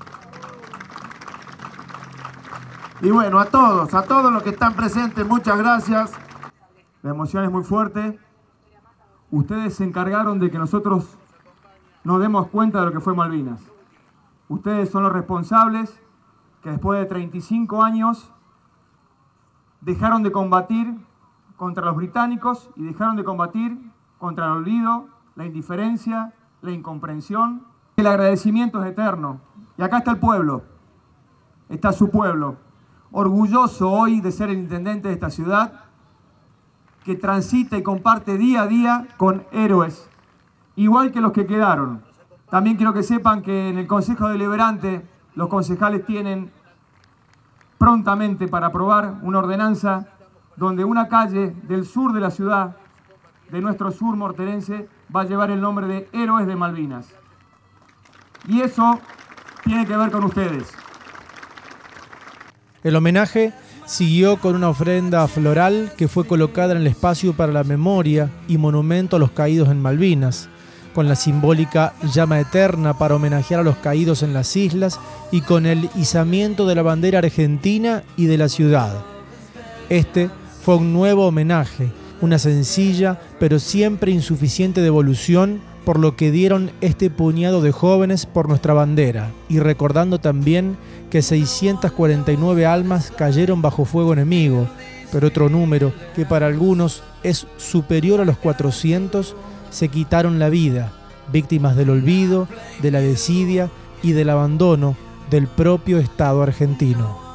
Y bueno, a todos, a todos los que están presentes, muchas gracias. La emoción es muy fuerte. Ustedes se encargaron de que nosotros nos demos cuenta de lo que fue Malvinas. Ustedes son los responsables que después de treinta y cinco años dejaron de combatir contra los británicos y dejaron de combatir contra el olvido, la indiferencia, la incomprensión. El agradecimiento es eterno. Y acá está el pueblo, está su pueblo, orgulloso hoy de ser el intendente de esta ciudad, que transita y comparte día a día con héroes, igual que los que quedaron. También quiero que sepan que en el Consejo Deliberante los concejales tienen prontamente para aprobar una ordenanza donde una calle del sur de la ciudad, de nuestro sur morterense, va a llevar el nombre de Héroes de Malvinas. Y eso tiene que ver con ustedes. El homenaje siguió con una ofrenda floral que fue colocada en el espacio para la memoria y monumento a los caídos en Malvinas, con la simbólica llama eterna para homenajear a los caídos en las islas y con el izamiento de la bandera argentina y de la ciudad. Este fue un nuevo homenaje, una sencilla pero siempre insuficiente devolución por lo que dieron este puñado de jóvenes por nuestra bandera, y recordando también que seiscientas cuarenta y nueve almas cayeron bajo fuego enemigo, pero otro número, que para algunos es superior a los cuatrocientos, se quitaron la vida, víctimas del olvido, de la desidia y del abandono del propio Estado argentino.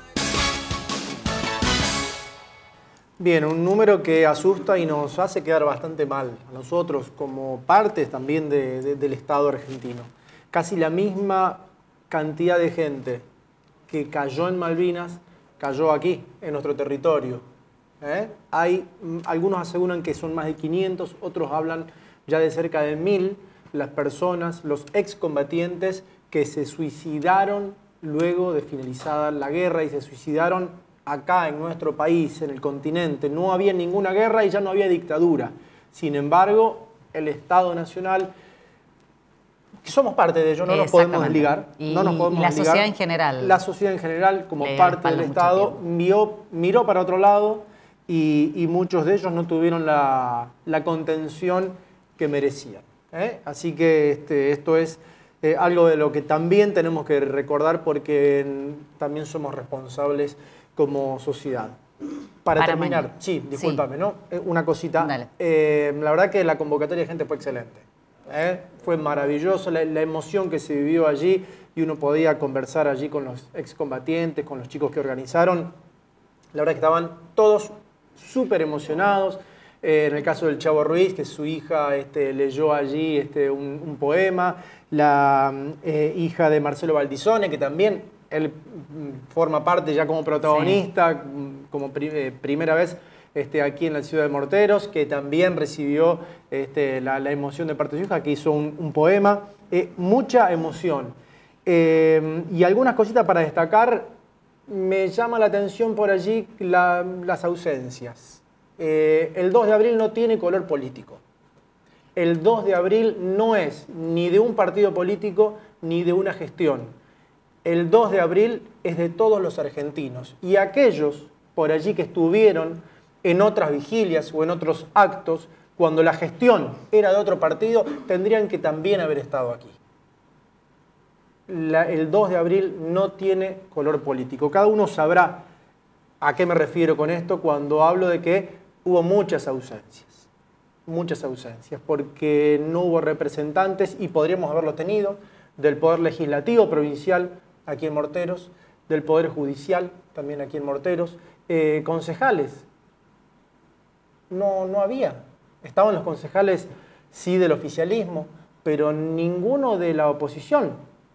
Bien, un número que asusta y nos hace quedar bastante mal a nosotros como partes también de, de, del Estado argentino. Casi la misma cantidad de gente que cayó en Malvinas cayó aquí, en nuestro territorio. ¿Eh? Hay, algunos aseguran que son más de quinientos, otros hablan ya de cerca de mil las personas, los excombatientes que se suicidaron luego de finalizada la guerra y se suicidaron acá en nuestro país, en el continente. No había ninguna guerra y ya no había dictadura. Sin embargo, el Estado Nacional, que somos parte de ello, no nos podemos desligar. Y, no nos podemos y la desligar. sociedad en general. La sociedad en general, como Le parte del mucho Estado, miró, miró para otro lado y, y muchos de ellos no tuvieron la, la contención que merecían. ¿eh? Así que este, esto es eh, algo de lo que también tenemos que recordar porque mm, también somos responsables como sociedad. Para, Para terminar, mañana. sí, discúlpame, sí. ¿no? Eh, una cosita. Eh, la verdad que la convocatoria de gente fue excelente. ¿eh? Fue maravilloso la, la emoción que se vivió allí y uno podía conversar allí con los excombatientes, con los chicos que organizaron. La verdad que estaban todos súper emocionados. Eh, en el caso del Chavo Ruiz, que su hija este, leyó allí este, un, un poema. La eh, hija de Marcelo Baldizone, que también él forma parte ya como protagonista, sí. como pri eh, primera vez este, aquí en la ciudad de Morteros, que también recibió este, la, la emoción de parte de su hija, que hizo un, un poema. Eh, mucha emoción. Eh, y algunas cositas para destacar, me llama la atención por allí la, las ausencias. Eh, el dos de abril no tiene color político. El dos de abril no es ni de un partido político ni de una gestión. El dos de abril es de todos los argentinos. Y aquellos por allí que estuvieron en otras vigilias o en otros actos, cuando la gestión era de otro partido, tendrían que también haber estado aquí. La, el dos de abril no tiene color político. Cada uno sabrá a qué me refiero con esto cuando hablo de que hubo muchas ausencias. Muchas ausencias, porque no hubo representantes, y podríamos haberlo tenido, del Poder Legislativo Provincial aquí en Morteros, del Poder Judicial también aquí en Morteros, eh, concejales. No, no había. Estaban los concejales, sí, del oficialismo, pero ninguno de la oposición.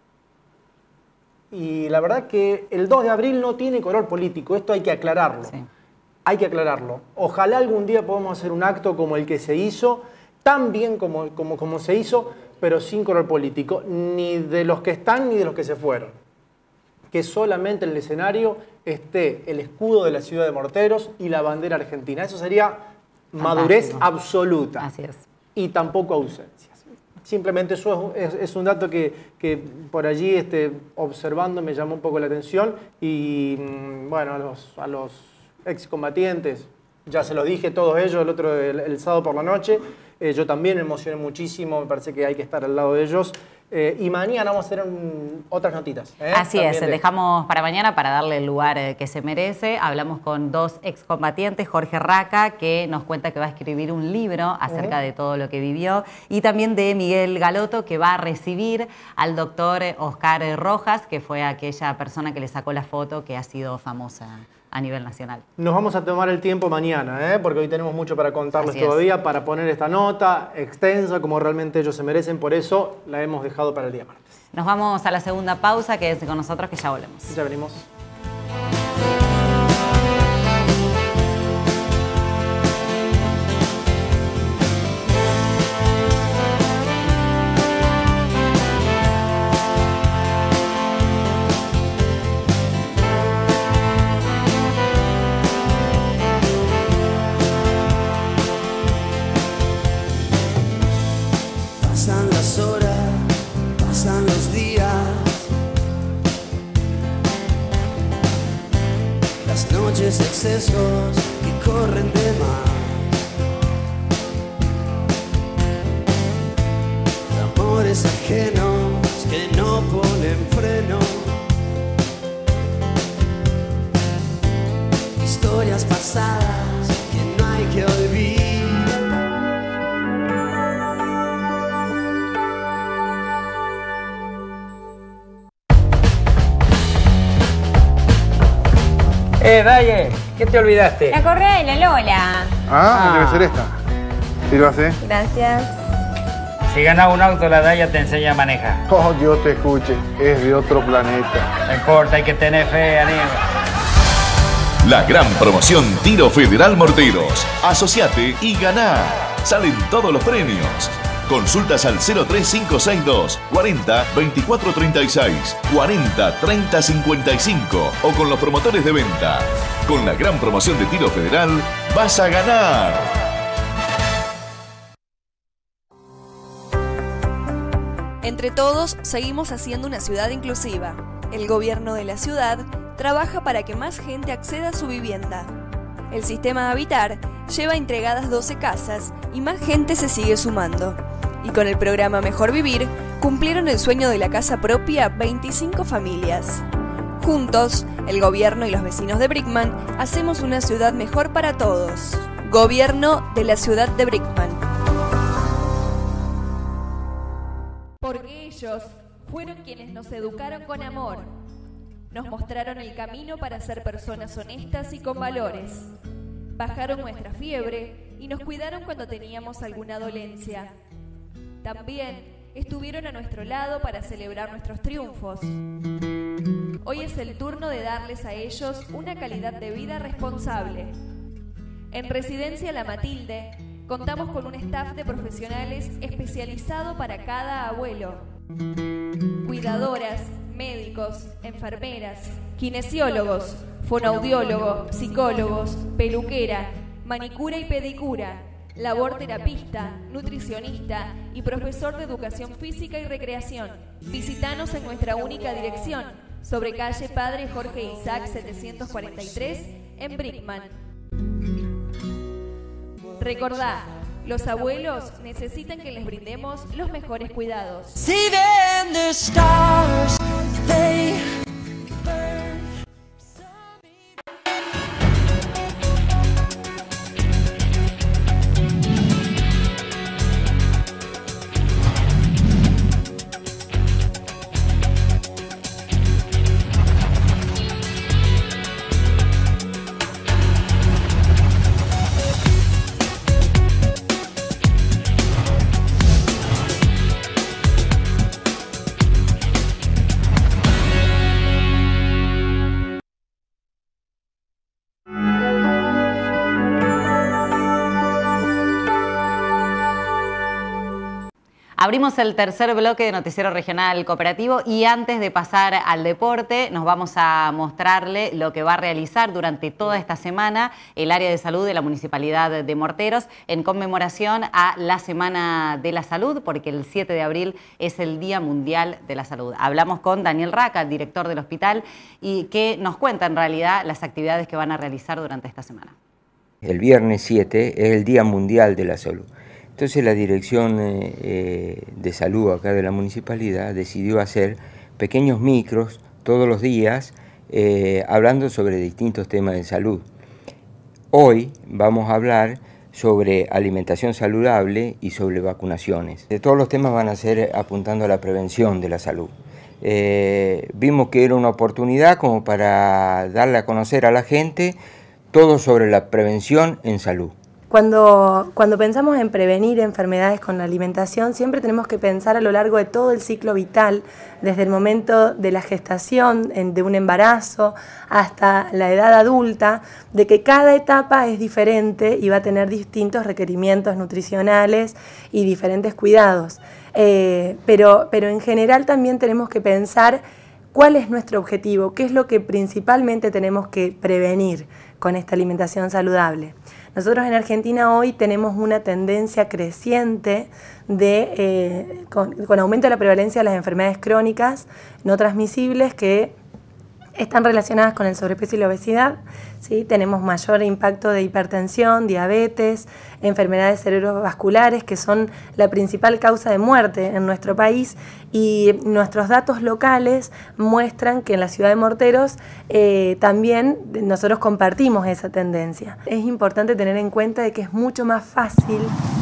Y la verdad que el dos de abril no tiene color político, esto hay que aclararlo. Sí. Hay que aclararlo. Ojalá algún día podamos hacer un acto como el que se hizo, tan bien como, como, como se hizo, pero sin color político, ni de los que están ni de los que se fueron. Que solamente en el escenario esté el escudo de la ciudad de Morteros y la bandera argentina. Eso sería madurez absoluta. Así es. Y tampoco ausencias. Simplemente eso es, es, es un dato que, que por allí este, observando me llamó un poco la atención y bueno, a los, a los excombatientes, ya se los dije todos ellos el otro el, el sábado por la noche, eh, yo también me emocioné muchísimo, me parece que hay que estar al lado de ellos. Eh, y mañana vamos a hacer un, otras notitas. ¿eh? Así También es, de... dejamos para mañana para darle el lugar eh, que se merece. Hablamos con dos excombatientes, Jorge Raca, que nos cuenta que va a escribir un libro acerca uh-huh. de todo lo que vivió, y también de Miguel Galoto, que va a recibir al doctor Oscar Rojas, que fue aquella persona que le sacó la foto que ha sido famosa a nivel nacional. Nos vamos a tomar el tiempo mañana, ¿eh? porque hoy tenemos mucho para contarles Así todavía, es. para poner esta nota extensa como realmente ellos se merecen, por eso la hemos dejado para el día martes. Nos vamos a la segunda pausa, quédense con nosotros que ya volvemos. Ya venimos. Pasan las horas, pasan los días, las noches excesos que corren de más, amores ajenos que no ponen freno, historias pasadas que no hay que olvidar. Eh, Daye, ¿qué te olvidaste? La correa de la Lola. Ah, Ah. debe ser esta. Sírvase. Gracias. Si ganas un auto, la Daya te enseña a manejar. Oh, Dios te escuche, es de otro planeta. No importa, hay que tener fe, amigo. La gran promoción Tiro Federal Morteros. Asociate y ganá. Salen todos los premios. Consultas al cero tres cinco seis dos, cuarenta, veinticuatro treinta y seis, cuarenta, treinta, cincuenta y cinco o con los promotores de venta. Con la gran promoción de Tiro Federal, vas a ganar. Entre todos, seguimos haciendo una ciudad inclusiva. El gobierno de la ciudad trabaja para que más gente acceda a su vivienda. El sistema Habitar lleva entregadas doce casas y más gente se sigue sumando. Y con el programa Mejor Vivir, cumplieron el sueño de la casa propia veinticinco familias. Juntos, el gobierno y los vecinos de Brickman hacemos una ciudad mejor para todos. Gobierno de la ciudad de Brickman. Porque ellos fueron quienes nos educaron con amor. Nos mostraron el camino para ser personas honestas y con valores. Bajaron nuestra fiebre y nos cuidaron cuando teníamos alguna dolencia. También estuvieron a nuestro lado para celebrar nuestros triunfos. Hoy es el turno de darles a ellos una calidad de vida responsable. En Residencia La Matilde contamos con un staff de profesionales especializado para cada abuelo. Cuidadoras, médicos, enfermeras, kinesiólogos, fonoaudiólogos, psicólogos, peluquera, manicura y pedicura, labor terapista, nutricionista y profesor de educación física y recreación. Visítanos en nuestra única dirección, sobre calle Padre Jorge Isaac setecientos cuarenta y tres, en Brickman. Recordá, los abuelos necesitan que les brindemos los mejores cuidados. See then the stars, they burn. Abrimos el tercer bloque de Noticiero Regional Cooperativo y antes de pasar al deporte nos vamos a mostrarle lo que va a realizar durante toda esta semana el área de salud de la Municipalidad de Morteros en conmemoración a la Semana de la Salud, porque el siete de abril es el Día Mundial de la Salud. Hablamos con Daniel Raca, el director del hospital, y que nos cuenta en realidad las actividades que van a realizar durante esta semana. El viernes siete es el Día Mundial de la Salud. Entonces la Dirección eh, de Salud acá de la Municipalidad decidió hacer pequeños micros todos los días eh, hablando sobre distintos temas de salud. Hoy vamos a hablar sobre alimentación saludable y sobre vacunaciones. De todos los temas van a ser apuntando a la prevención de la salud. Eh, vimos que era una oportunidad como para darle a conocer a la gente todo sobre la prevención en salud. Cuando, cuando pensamos en prevenir enfermedades con la alimentación, siempre tenemos que pensar a lo largo de todo el ciclo vital, desde el momento de la gestación, en, de un embarazo, hasta la edad adulta, de que cada etapa es diferente y va a tener distintos requerimientos nutricionales y diferentes cuidados. Eh, pero, pero en general también tenemos que pensar cuál es nuestro objetivo, qué es lo que principalmente tenemos que prevenir con esta alimentación saludable. Nosotros en Argentina hoy tenemos una tendencia creciente de, eh, con, con aumento de la prevalencia de las enfermedades crónicas no transmisibles que están relacionadas con el sobrepeso y la obesidad, ¿sí? Tenemos mayor impacto de hipertensión, diabetes, enfermedades cerebrovasculares, que son la principal causa de muerte en nuestro país, y nuestros datos locales muestran que en la ciudad de Morteros eh, también nosotros compartimos esa tendencia. Es importante tener en cuenta de que es mucho más fácil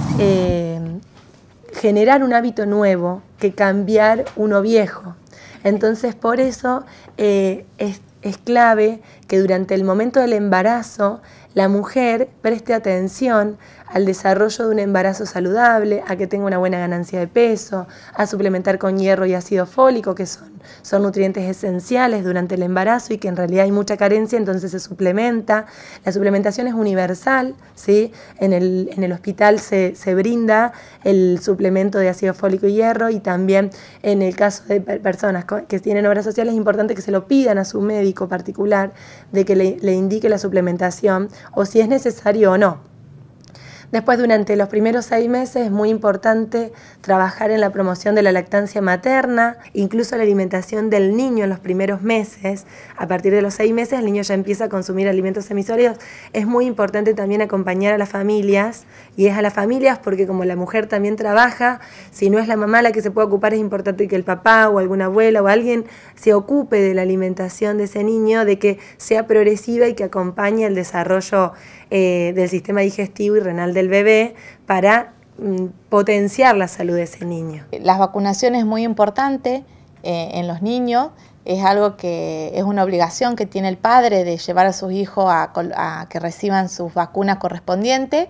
eh, generar un hábito nuevo que cambiar uno viejo. Entonces, por eso eh, es, es clave que durante el momento del embarazo la mujer preste atención al desarrollo de un embarazo saludable, a que tenga una buena ganancia de peso, a suplementar con hierro y ácido fólico, que son, son nutrientes esenciales durante el embarazo y que en realidad hay mucha carencia, entonces se suplementa. La suplementación es universal, ¿sí? En el, en el hospital se, se brinda el suplemento de ácido fólico y hierro, y también en el caso de personas que tienen obras sociales es importante que se lo pidan a su médico particular, de que le, le indique la suplementación o si es necesario o no. Después, durante los primeros seis meses, es muy importante trabajar en la promoción de la lactancia materna, incluso la alimentación del niño en los primeros meses. A partir de los seis meses, el niño ya empieza a consumir alimentos semisólidos. Es muy importante también acompañar a las familias, y es a las familias porque como la mujer también trabaja, si no es la mamá la que se puede ocupar, es importante que el papá o alguna abuela o alguien se ocupe de la alimentación de ese niño, de que sea progresiva y que acompañe el desarrollo eh, del sistema digestivo y renal del bebé para mm, potenciar la salud de ese niño. Las vacunaciones es muy importante eh, en los niños, es algo que es una obligación que tiene el padre de llevar a sus hijos a, a que reciban sus vacunas correspondientes.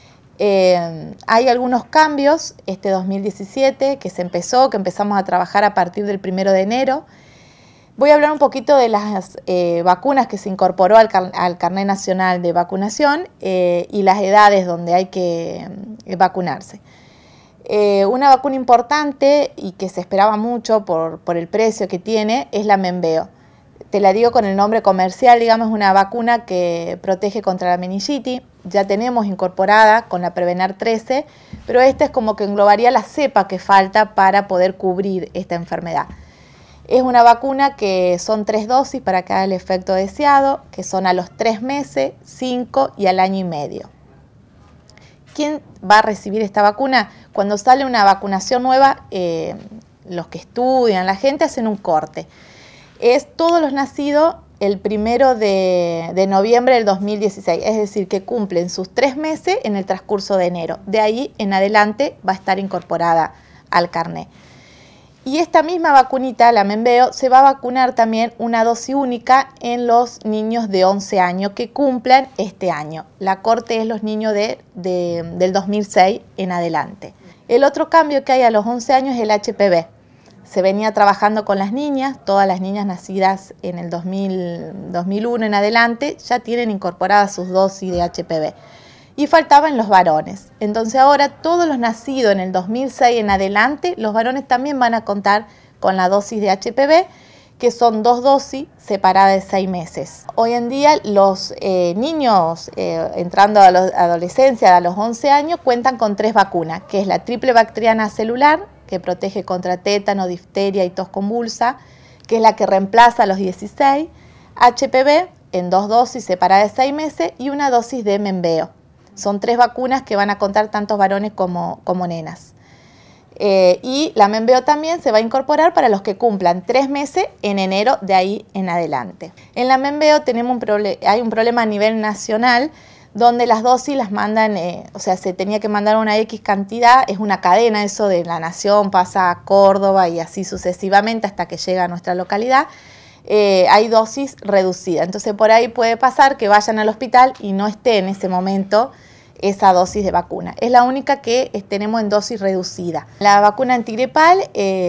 Eh, hay algunos cambios este dos mil diecisiete que se empezó, que empezamos a trabajar a partir del primero de enero. Voy a hablar un poquito de las eh, vacunas que se incorporó al, car al Carnet Nacional de Vacunación eh, y las edades donde hay que eh, vacunarse. Eh, una vacuna importante y que se esperaba mucho por, por el precio que tiene es la Membeo. Te la digo con el nombre comercial, digamos, una vacuna que protege contra la meningitis. Ya tenemos incorporada con la Prevenar trece, pero esta es como que englobaría la cepa que falta para poder cubrir esta enfermedad. Es una vacuna que son tres dosis para que haga el efecto deseado, que son a los tres meses, cinco y al año y medio. ¿Quién va a recibir esta vacuna? Cuando sale una vacunación nueva, eh, los que estudian, la gente hacen un corte. Es todos los nacidos el primero de, de noviembre del dos mil dieciséis, es decir, que cumplen sus tres meses en el transcurso de enero. De ahí en adelante va a estar incorporada al carnet. Y esta misma vacunita, la Membeo, se va a vacunar también una dosis única en los niños de once años que cumplan este año. La corte es los niños de, de, del dos mil seis en adelante. El otro cambio que hay a los once años es el H P V. Se venía trabajando con las niñas, todas las niñas nacidas en el dos mil, dos mil uno en adelante ya tienen incorporadas sus dosis de H P V. Y faltaban los varones. Entonces ahora todos los nacidos en el dos mil seis en adelante, los varones también van a contar con la dosis de H P V, que son dos dosis separadas de seis meses. Hoy en día los eh, niños eh, entrando a la adolescencia a los once años cuentan con tres vacunas, que es la triple bacteriana celular, que protege contra tétano, difteria y tos convulsa, que es la que reemplaza a los dieciséis, H P V en dos dosis separadas de seis meses y una dosis de Membeo. Son tres vacunas que van a contar tantos varones como, como nenas. Eh, y la Membeo también se va a incorporar para los que cumplan tres meses en enero de ahí en adelante. En la Membeo tenemos un proble- hay un problema a nivel nacional donde las dosis las mandan, eh, o sea, se tenía que mandar una X cantidad, es una cadena eso de la Nación, pasa a Córdoba y así sucesivamente hasta que llega a nuestra localidad. Eh, hay dosis reducida, entonces por ahí puede pasar que vayan al hospital y no esté en ese momento esa dosis de vacuna. Es la única que eh, tenemos en dosis reducida. La vacuna antigripal,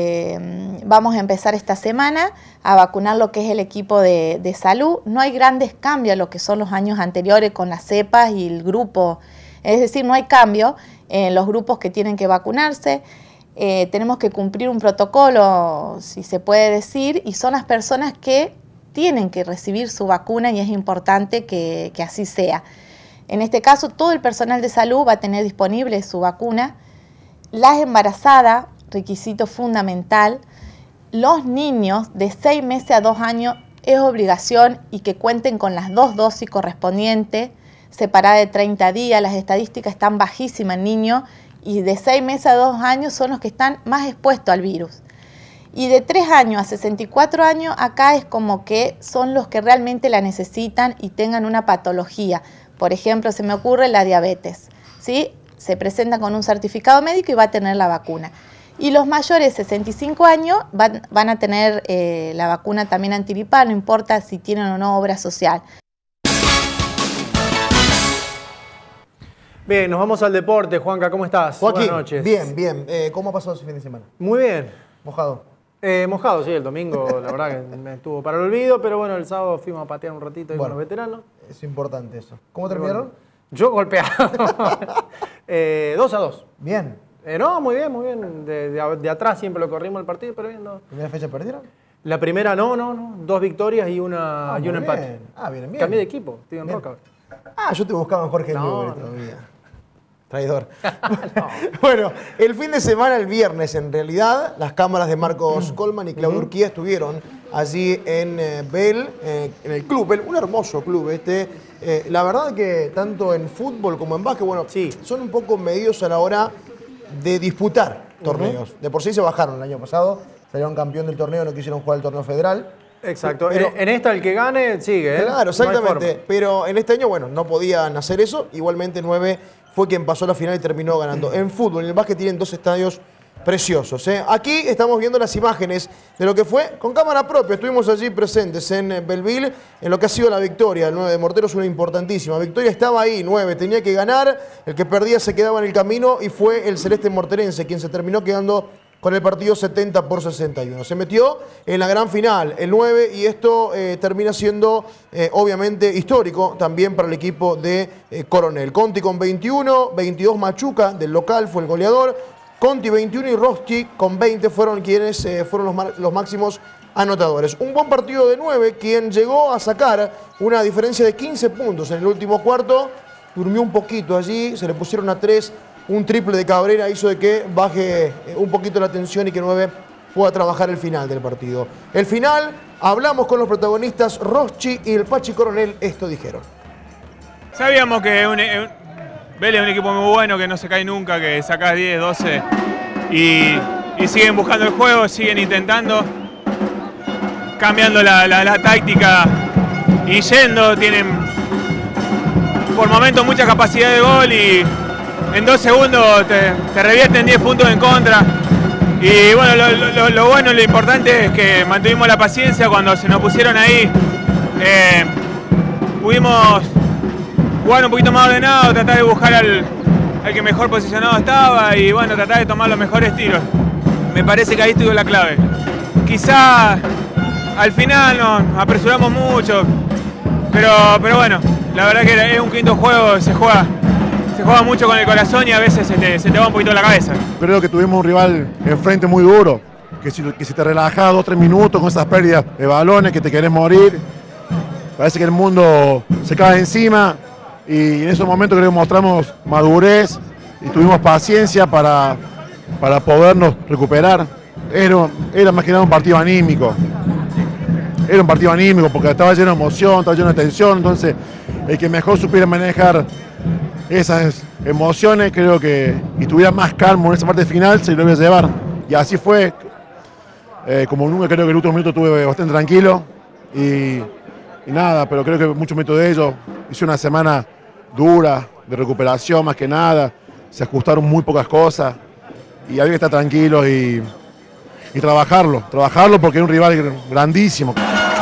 eh, vamos a empezar esta semana a vacunar lo que es el equipo de, de salud. No hay grandes cambios a lo que son los años anteriores con las cepas y el grupo. Es decir, no hay cambio en los grupos que tienen que vacunarse. Eh, tenemos que cumplir un protocolo, si se puede decir, y son las personas que tienen que recibir su vacuna y es importante que, que así sea. En este caso, todo el personal de salud va a tener disponible su vacuna. Las embarazadas, requisito fundamental. Los niños de seis meses a dos años es obligación y que cuenten con las dos dosis correspondientes, separadas de treinta días. Las estadísticas están bajísimas en niños y de seis meses a dos años son los que están más expuestos al virus. Y de tres años a sesenta y cuatro años, acá es como que son los que realmente la necesitan y tengan una patología. Por ejemplo, se me ocurre la diabetes, ¿sí? Se presenta con un certificado médico y va a tener la vacuna. Y los mayores de sesenta y cinco años van, van a tener eh, la vacuna también antigripal, no importa si tienen o no obra social. Bien, nos vamos al deporte. Juanca, ¿cómo estás? Joaquín, buenas noches. Bien, bien. Eh, ¿Cómo ha pasado ese fin de semana? Muy bien. ¿Mojado? Eh, mojado, sí, el domingo, la verdad que me estuvo para el olvido, pero bueno, el sábado fuimos a patear un ratito ahí bueno, con los veteranos. Es importante eso. ¿Cómo terminaron? Bueno, yo golpeado. eh, dos a dos. Bien. Eh, no, muy bien, muy bien. De, de, de atrás siempre lo corrimos el partido, pero bien. No. ¿Primera fecha perdieron? La primera no, no, no. Dos victorias y, una, ah, y un bien. empate. Ah, bien, bien. Cambié de equipo, estoy en Roca. Ah, yo te buscaba en Jorge no, Newbery no. todavía. Traidor. no. Bueno, el fin de semana, el viernes, en realidad, las cámaras de Marcos Colman y Claudio Urquía estuvieron allí en eh, Bell, eh, en el club Bell, un hermoso club este. Eh, la verdad que tanto en fútbol como en básquet, bueno, sí. son un poco medidos a la hora de disputar torneos. Uh-huh. De por sí se bajaron el año pasado, salieron campeón del torneo, no quisieron jugar el torneo federal. Exacto, pero, en esta el que gane sigue. ¿eh? Claro, exactamente, no pero en este año, bueno, no podían hacer eso, igualmente nueve fue quien pasó la final y terminó ganando. En fútbol, en el básquet tienen dos estadios preciosos. ¿eh? Aquí estamos viendo las imágenes de lo que fue con cámara propia. Estuvimos allí presentes en Belleville, en lo que ha sido la victoria. El nueve de Morteros, una importantísima victoria. Estaba ahí, nueve, tenía que ganar. El que perdía se quedaba en el camino y fue el celeste morterense quien se terminó quedando con el partido setenta por sesenta y uno. Se metió en la gran final, el nueve, y esto eh, termina siendo eh, obviamente histórico también para el equipo de eh, Coronel. Conti con veintiuno, veintidós Machuca del local, fue el goleador. Conti veintiuno y Rosti con veinte fueron quienes eh, fueron los, los máximos anotadores. Un buen partido de nueve, quien llegó a sacar una diferencia de quince puntos en el último cuarto. Durmió un poquito allí, se le pusieron a tres. Un triple de Cabrera hizo de que baje un poquito la tensión y que nueve pueda trabajar el final del partido. El final, hablamos con los protagonistas Roschi y el Pachi Coronel, esto dijeron. Sabíamos que un, un, Vélez es un equipo muy bueno, que no se cae nunca, que sacás diez, doce y, y siguen buscando el juego, siguen intentando, cambiando la, la, la táctica y yendo, tienen por momentos mucha capacidad de gol y en dos segundos te, te revierten diez puntos en contra. Y bueno, lo, lo, lo bueno, lo importante es que mantuvimos la paciencia cuando se nos pusieron ahí. Eh, pudimos jugar un poquito más ordenado, tratar de buscar al, al que mejor posicionado estaba y bueno, tratar de tomar los mejores tiros. Me parece que ahí estuvo la clave. Quizá al final nos apresuramos mucho, pero, pero bueno, la verdad que es un quinto juego, se juega. Se juega mucho con el corazón y a veces se te, se te va un poquito la cabeza. Creo que tuvimos un rival enfrente muy duro, que si, que si te relajás dos o tres minutos con esas pérdidas de balones, que te querés morir, parece que el mundo se cae encima y en esos momentos creo que mostramos madurez y tuvimos paciencia para, para podernos recuperar. Era, era más que nada un partido anímico, era un partido anímico porque estaba lleno de emoción, estaba lleno de tensión, entonces el que mejor supiera manejar esas emociones, creo que, y tuviera más calmo en esa parte final, se lo iba a llevar. Y así fue. Eh, como nunca, creo que el último minuto estuve bastante tranquilo. Y, y nada, pero creo que muchos minutos de ellos. Hice una semana dura, de recuperación más que nada. Se ajustaron muy pocas cosas. Y había que estar tranquilos y, y trabajarlo. Trabajarlo porque es un rival grandísimo.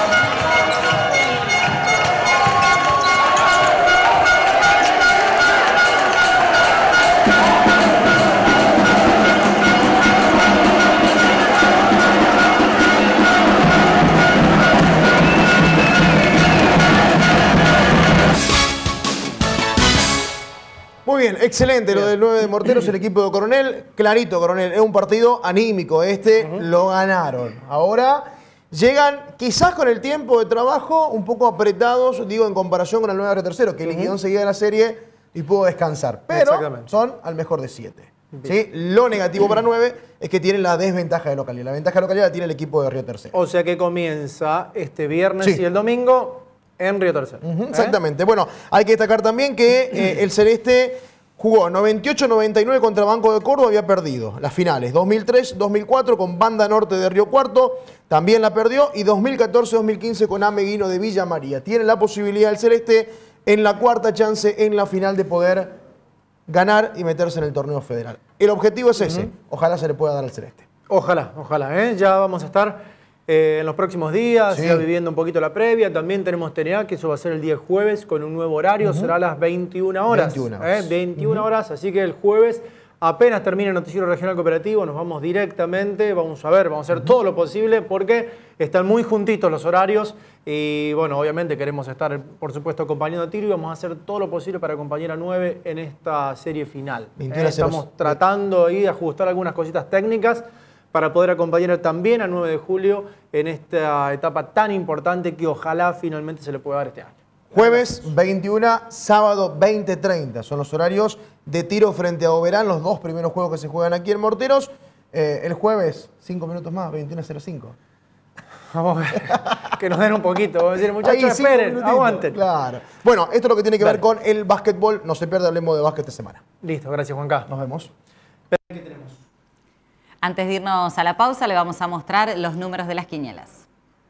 Muy bien, excelente lo del nueve de Morteros, el equipo de Coronel. Clarito, Coronel, es un partido anímico. Este uh-huh. lo ganaron. Ahora llegan, quizás con el tiempo de trabajo, un poco apretados, digo, en comparación con el nueve de Tercero, que uh-huh. liquidó enseguida la serie y pudo descansar. Pero son al mejor de siete. ¿Sí? Lo negativo para nueve es que tienen la desventaja de localidad. La ventaja de localidad la tiene el equipo de Río Tercero. O sea que comienza este viernes sí. y el domingo en Río Tercero. Uh-huh, ¿eh? Exactamente. Bueno, hay que destacar también que eh, el Celeste jugó noventa y ocho noventa y nueve contra Banco de Córdoba, había perdido las finales. dos mil tres dos mil cuatro con Banda Norte de Río Cuarto, también la perdió. Y dos mil catorce dos mil quince con Ameguino de Villa María. Tiene la posibilidad el Celeste en la cuarta chance en la final de poder ganar y meterse en el torneo federal. El objetivo es ese. Uh-huh. Ojalá se le pueda dar al Celeste. Ojalá, ojalá. ¿eh? Ya vamos a estar eh, en los próximos días, sí. ya viviendo un poquito la previa. También tenemos T N A, que eso va a ser el día jueves con un nuevo horario. Uh-huh. Será a las veintiuna horas. veintiuna horas. ¿eh? veintiuna uh-huh. horas, así que el jueves, apenas termine el Noticiero Regional Cooperativo, nos vamos directamente, vamos a ver, vamos a hacer uh-huh. todo lo posible porque están muy juntitos los horarios y bueno, obviamente queremos estar, por supuesto, acompañando a Tiro y vamos a hacer todo lo posible para acompañar a nueve en esta serie final. ¿eh? Estamos tratando ahí de ajustar algunas cositas técnicas para poder acompañar también a nueve de julio en esta etapa tan importante que ojalá finalmente se le pueda dar este año. Jueves veintiuna, sábado veinte treinta. Son los horarios de Tiro frente a Oberán, los dos primeros juegos que se juegan aquí en Morteros. Eh, el jueves, cinco minutos más, veintiuno cero cinco. Vamos a ver, que nos den un poquito. Vamos a decir, muchachos, ahí, esperen, aguanten. Claro. Bueno, esto es lo que tiene que Dale. ver con el básquetbol. No se pierde, hablemos de básquet esta semana. Listo, gracias, Juanca. Nos vemos. ¿Qué tenemos? Antes de irnos a la pausa, le vamos a mostrar los números de las quinielas.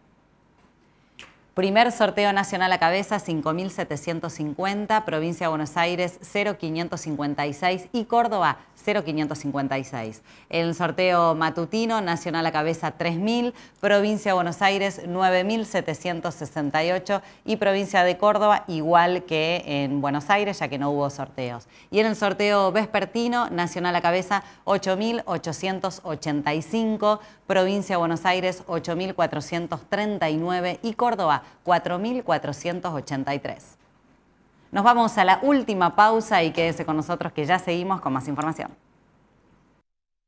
Primer sorteo nacional a cabeza, cinco mil setecientos cincuenta, Provincia de Buenos Aires, cero mil quinientos cincuenta y seis y Córdoba, cero mil quinientos cincuenta y seis. El sorteo matutino, nacional a cabeza, tres mil, Provincia de Buenos Aires, nueve mil setecientos sesenta y ocho y Provincia de Córdoba, igual que en Buenos Aires, ya que no hubo sorteos. Y en el sorteo vespertino, nacional a cabeza, ocho mil ochocientos ochenta y cinco, Provincia de Buenos Aires, ocho mil cuatrocientos treinta y nueve y Córdoba, cuatro mil cuatrocientos ochenta y tres. Nos vamos a la última pausa y quédese con nosotros que ya seguimos con más información.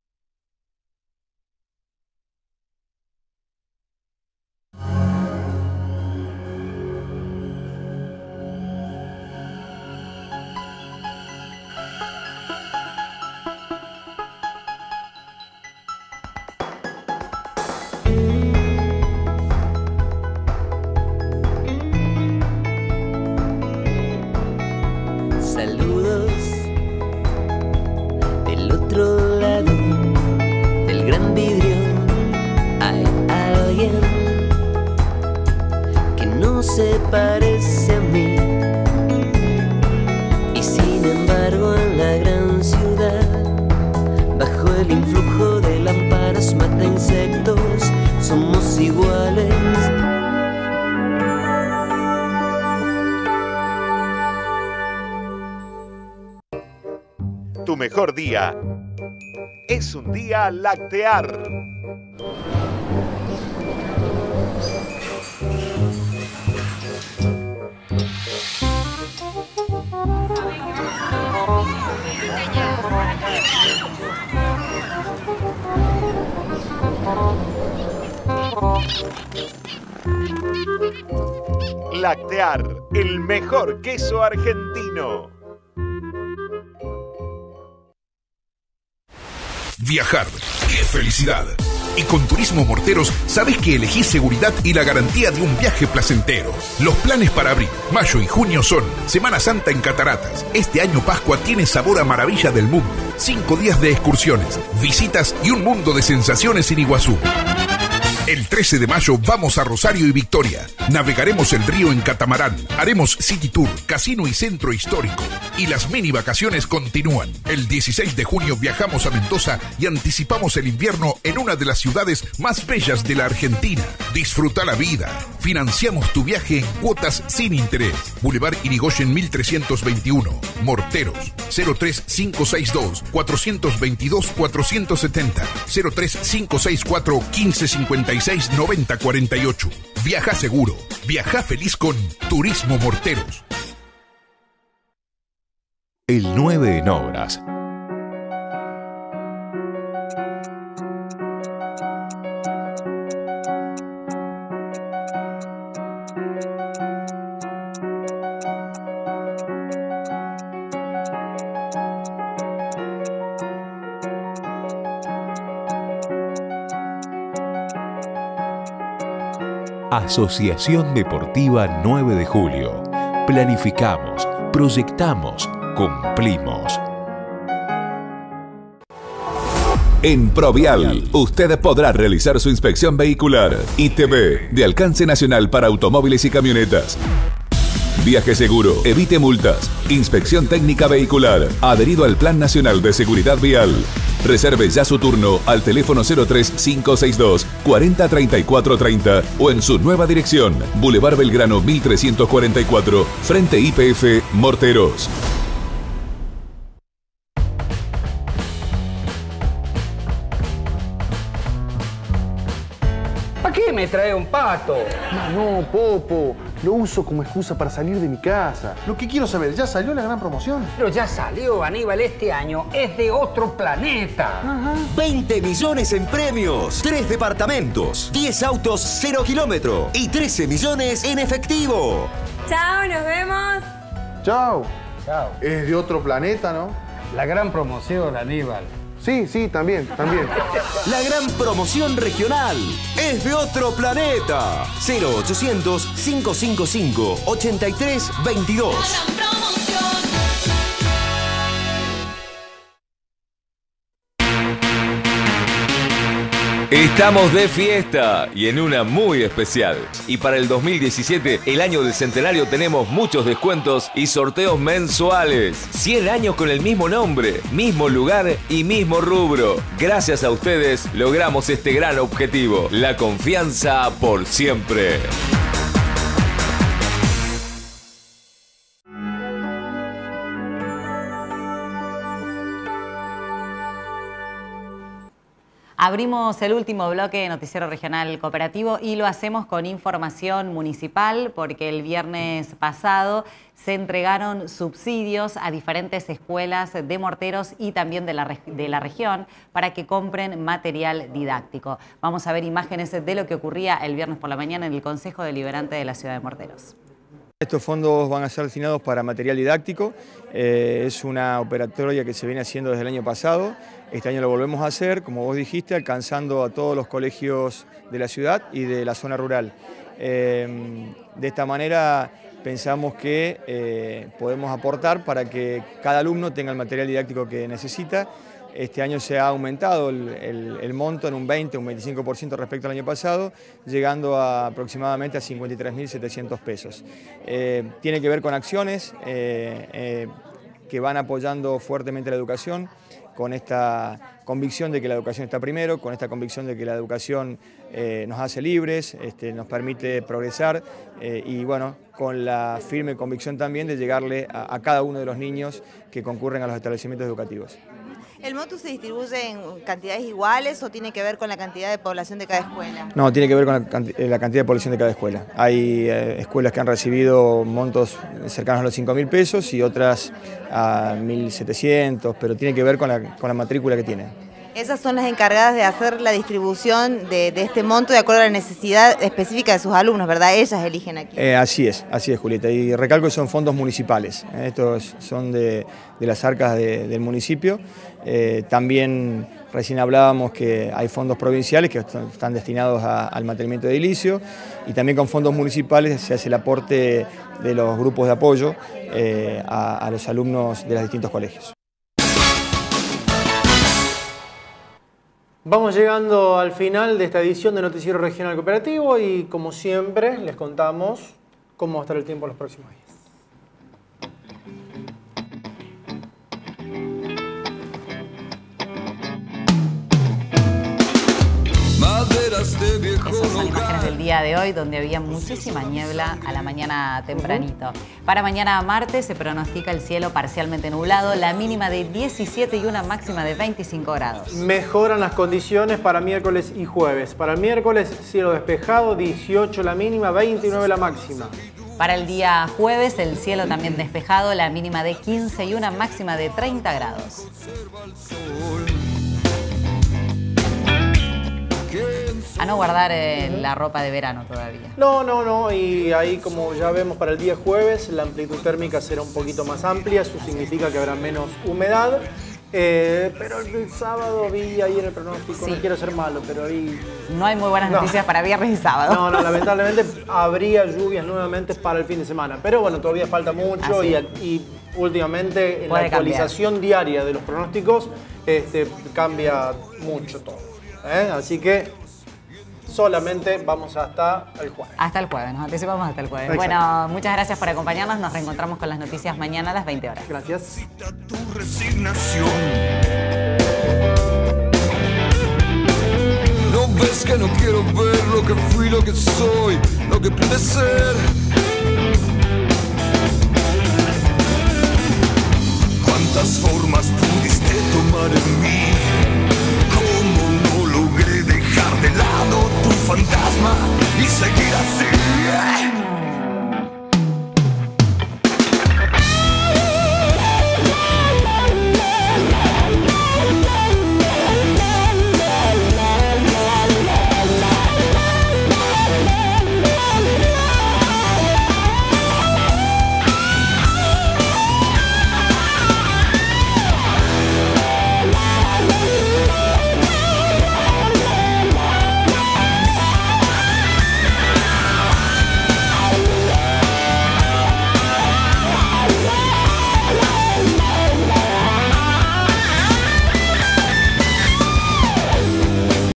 se parece a mí. Y sin embargo en la gran ciudad, bajo el influjo de lámparas mata insectos, somos iguales. Tu mejor día es un día Lactear. Lactear, el mejor queso argentino. Viajar, ¡qué felicidad! Y con Turismo Morteros sabes que elegís seguridad y la garantía de un viaje placentero. Los planes para abril, mayo y junio son Semana Santa en Cataratas. Este año Pascua tiene sabor a maravilla del mundo. Cinco días de excursiones, visitas y un mundo de sensaciones en Iguazú. El trece de mayo vamos a Rosario y Victoria. Navegaremos el río en catamarán. Haremos City Tour, casino y centro histórico. Y las mini vacaciones continúan. El dieciséis de junio viajamos a Mendoza y anticipamos el invierno en una de las ciudades más bellas de la Argentina. Disfruta la vida. Financiamos tu viaje en cuotas sin interés. Boulevard Irigoyen mil trescientos veintiuno. Morteros. cero tres cinco seis dos, cuatro dos dos, cuatro siete cero. cero tres cinco seis cuatro, uno cinco cinco seis, nueve cero cuatro ocho. Viaja seguro. Viaja feliz con Turismo Morteros. El nueve en obras. Asociación Deportiva nueve de julio. Planificamos, proyectamos, cumplimos. En Provial, usted podrá realizar su inspección vehicular I T V de alcance nacional para automóviles y camionetas. Viaje seguro, evite multas, inspección técnica vehicular, adherido al Plan Nacional de Seguridad Vial. Reserve ya su turno al teléfono cero tres cinco seis dos, cuatro cero tres cuatro tres cero o en su nueva dirección, Boulevard Belgrano mil trescientos cuarenta y cuatro, frente Y P F Morteros. ¿Para qué me trae un pato? No, Popo. Lo uso como excusa para salir de mi casa. Lo que quiero saber, ¿ya salió la gran promoción? Pero ya salió, Aníbal, este año es de otro planeta. Ajá. veinte millones en premios, tres departamentos, diez autos cero kilómetro y trece millones en efectivo. Chao, nos vemos. Chao. Chao. Es de otro planeta, ¿no? La gran promoción, Aníbal. Sí, sí, también, también. La gran promoción regional es de otro planeta. cero ochocientos, cinco cinco cinco, ochenta y tres veintidós. Estamos de fiesta y en una muy especial. Y para el dos mil diecisiete, el año del centenario, tenemos muchos descuentos y sorteos mensuales. cien años con el mismo nombre, mismo lugar y mismo rubro. Gracias a ustedes logramos este gran objetivo. La confianza por siempre. Abrimos el último bloque de Noticiero Regional Cooperativo y lo hacemos con información municipal porque el viernes pasado se entregaron subsidios a diferentes escuelas de Morteros y también de la, de la región para que compren material didáctico. Vamos a ver imágenes de lo que ocurría el viernes por la mañana en el Consejo Deliberante de la ciudad de Morteros. Estos fondos van a ser destinados para material didáctico, eh, es una operatoria que se viene haciendo desde el año pasado, este año lo volvemos a hacer, como vos dijiste, alcanzando a todos los colegios de la ciudad y de la zona rural. Eh, de esta manera pensamos que eh, podemos aportar para que cada alumno tenga el material didáctico que necesita. Este año se ha aumentado el, el, el monto en un veinte, un veinticinco por ciento respecto al año pasado, llegando a aproximadamente a cincuenta y tres mil setecientos pesos. Eh, tiene que ver con acciones eh, eh, que van apoyando fuertemente la educación, con esta convicción de que la educación está primero, con esta convicción de que la educación eh, nos hace libres, este, nos permite progresar eh, y bueno, con la firme convicción también de llegarle a, a cada uno de los niños que concurren a los establecimientos educativos. ¿El MOTU se distribuye en cantidades iguales o tiene que ver con la cantidad de población de cada escuela? No, tiene que ver con la, canti la cantidad de población de cada escuela. Hay eh, escuelas que han recibido montos cercanos a los cinco mil pesos y otras a mil setecientos, pero tiene que ver con la, con la matrícula que tienen. Esas son las encargadas de hacer la distribución de, de este monto de acuerdo a la necesidad específica de sus alumnos, ¿verdad? Ellas eligen aquí. Eh, así es, así es, Julieta. Y recalco que son fondos municipales. ¿eh? Estos son de, de las arcas de, del municipio. Eh, también recién hablábamos que hay fondos provinciales que están destinados a, al mantenimiento edilicio y también con fondos municipales se hace el aporte de los grupos de apoyo eh, a, a los alumnos de los distintos colegios. Vamos llegando al final de esta edición de Noticiero Regional Cooperativo y como siempre les contamos cómo va a estar el tiempo en los próximos días. Esas son imágenes del día de hoy, donde había muchísima niebla a la mañana tempranito. Uh-huh. Para mañana martes se pronostica el cielo parcialmente nublado, la mínima de diecisiete y una máxima de veinticinco grados. Mejoran las condiciones para miércoles y jueves. Para el miércoles, cielo despejado, dieciocho la mínima, veintinueve la máxima. Para el día jueves, el cielo también despejado, la mínima de quince y una máxima de treinta grados. A no guardar eh, la ropa de verano todavía. No, no, no. Y ahí, como ya vemos para el día jueves, la amplitud térmica será un poquito más amplia. Eso significa que habrá menos humedad. Eh, pero el sábado vi ahí en el pronóstico, sí. No quiero ser malo, pero ahí... No hay muy buenas no. noticias para viernes y sábado. No, no, lamentablemente habría lluvias nuevamente para el fin de semana. Pero bueno, todavía falta mucho y, y últimamente en Puede la actualización cambiar. diaria de los pronósticos este, cambia mucho todo. ¿eh? Así que... solamente vamos hasta el jueves. Hasta el jueves, nos anticipamos hasta el jueves. Exacto. Bueno, muchas gracias por acompañarnos. Nos reencontramos con las noticias mañana a las veinte horas. Gracias. Tu resignación. No ves que no quiero ver lo que fui, lo que soy, lo que pude ser. ¿Cuántas formas pudiste tomar en mí? ¿Cómo no logré dejar de lado tu fantasma y seguir así?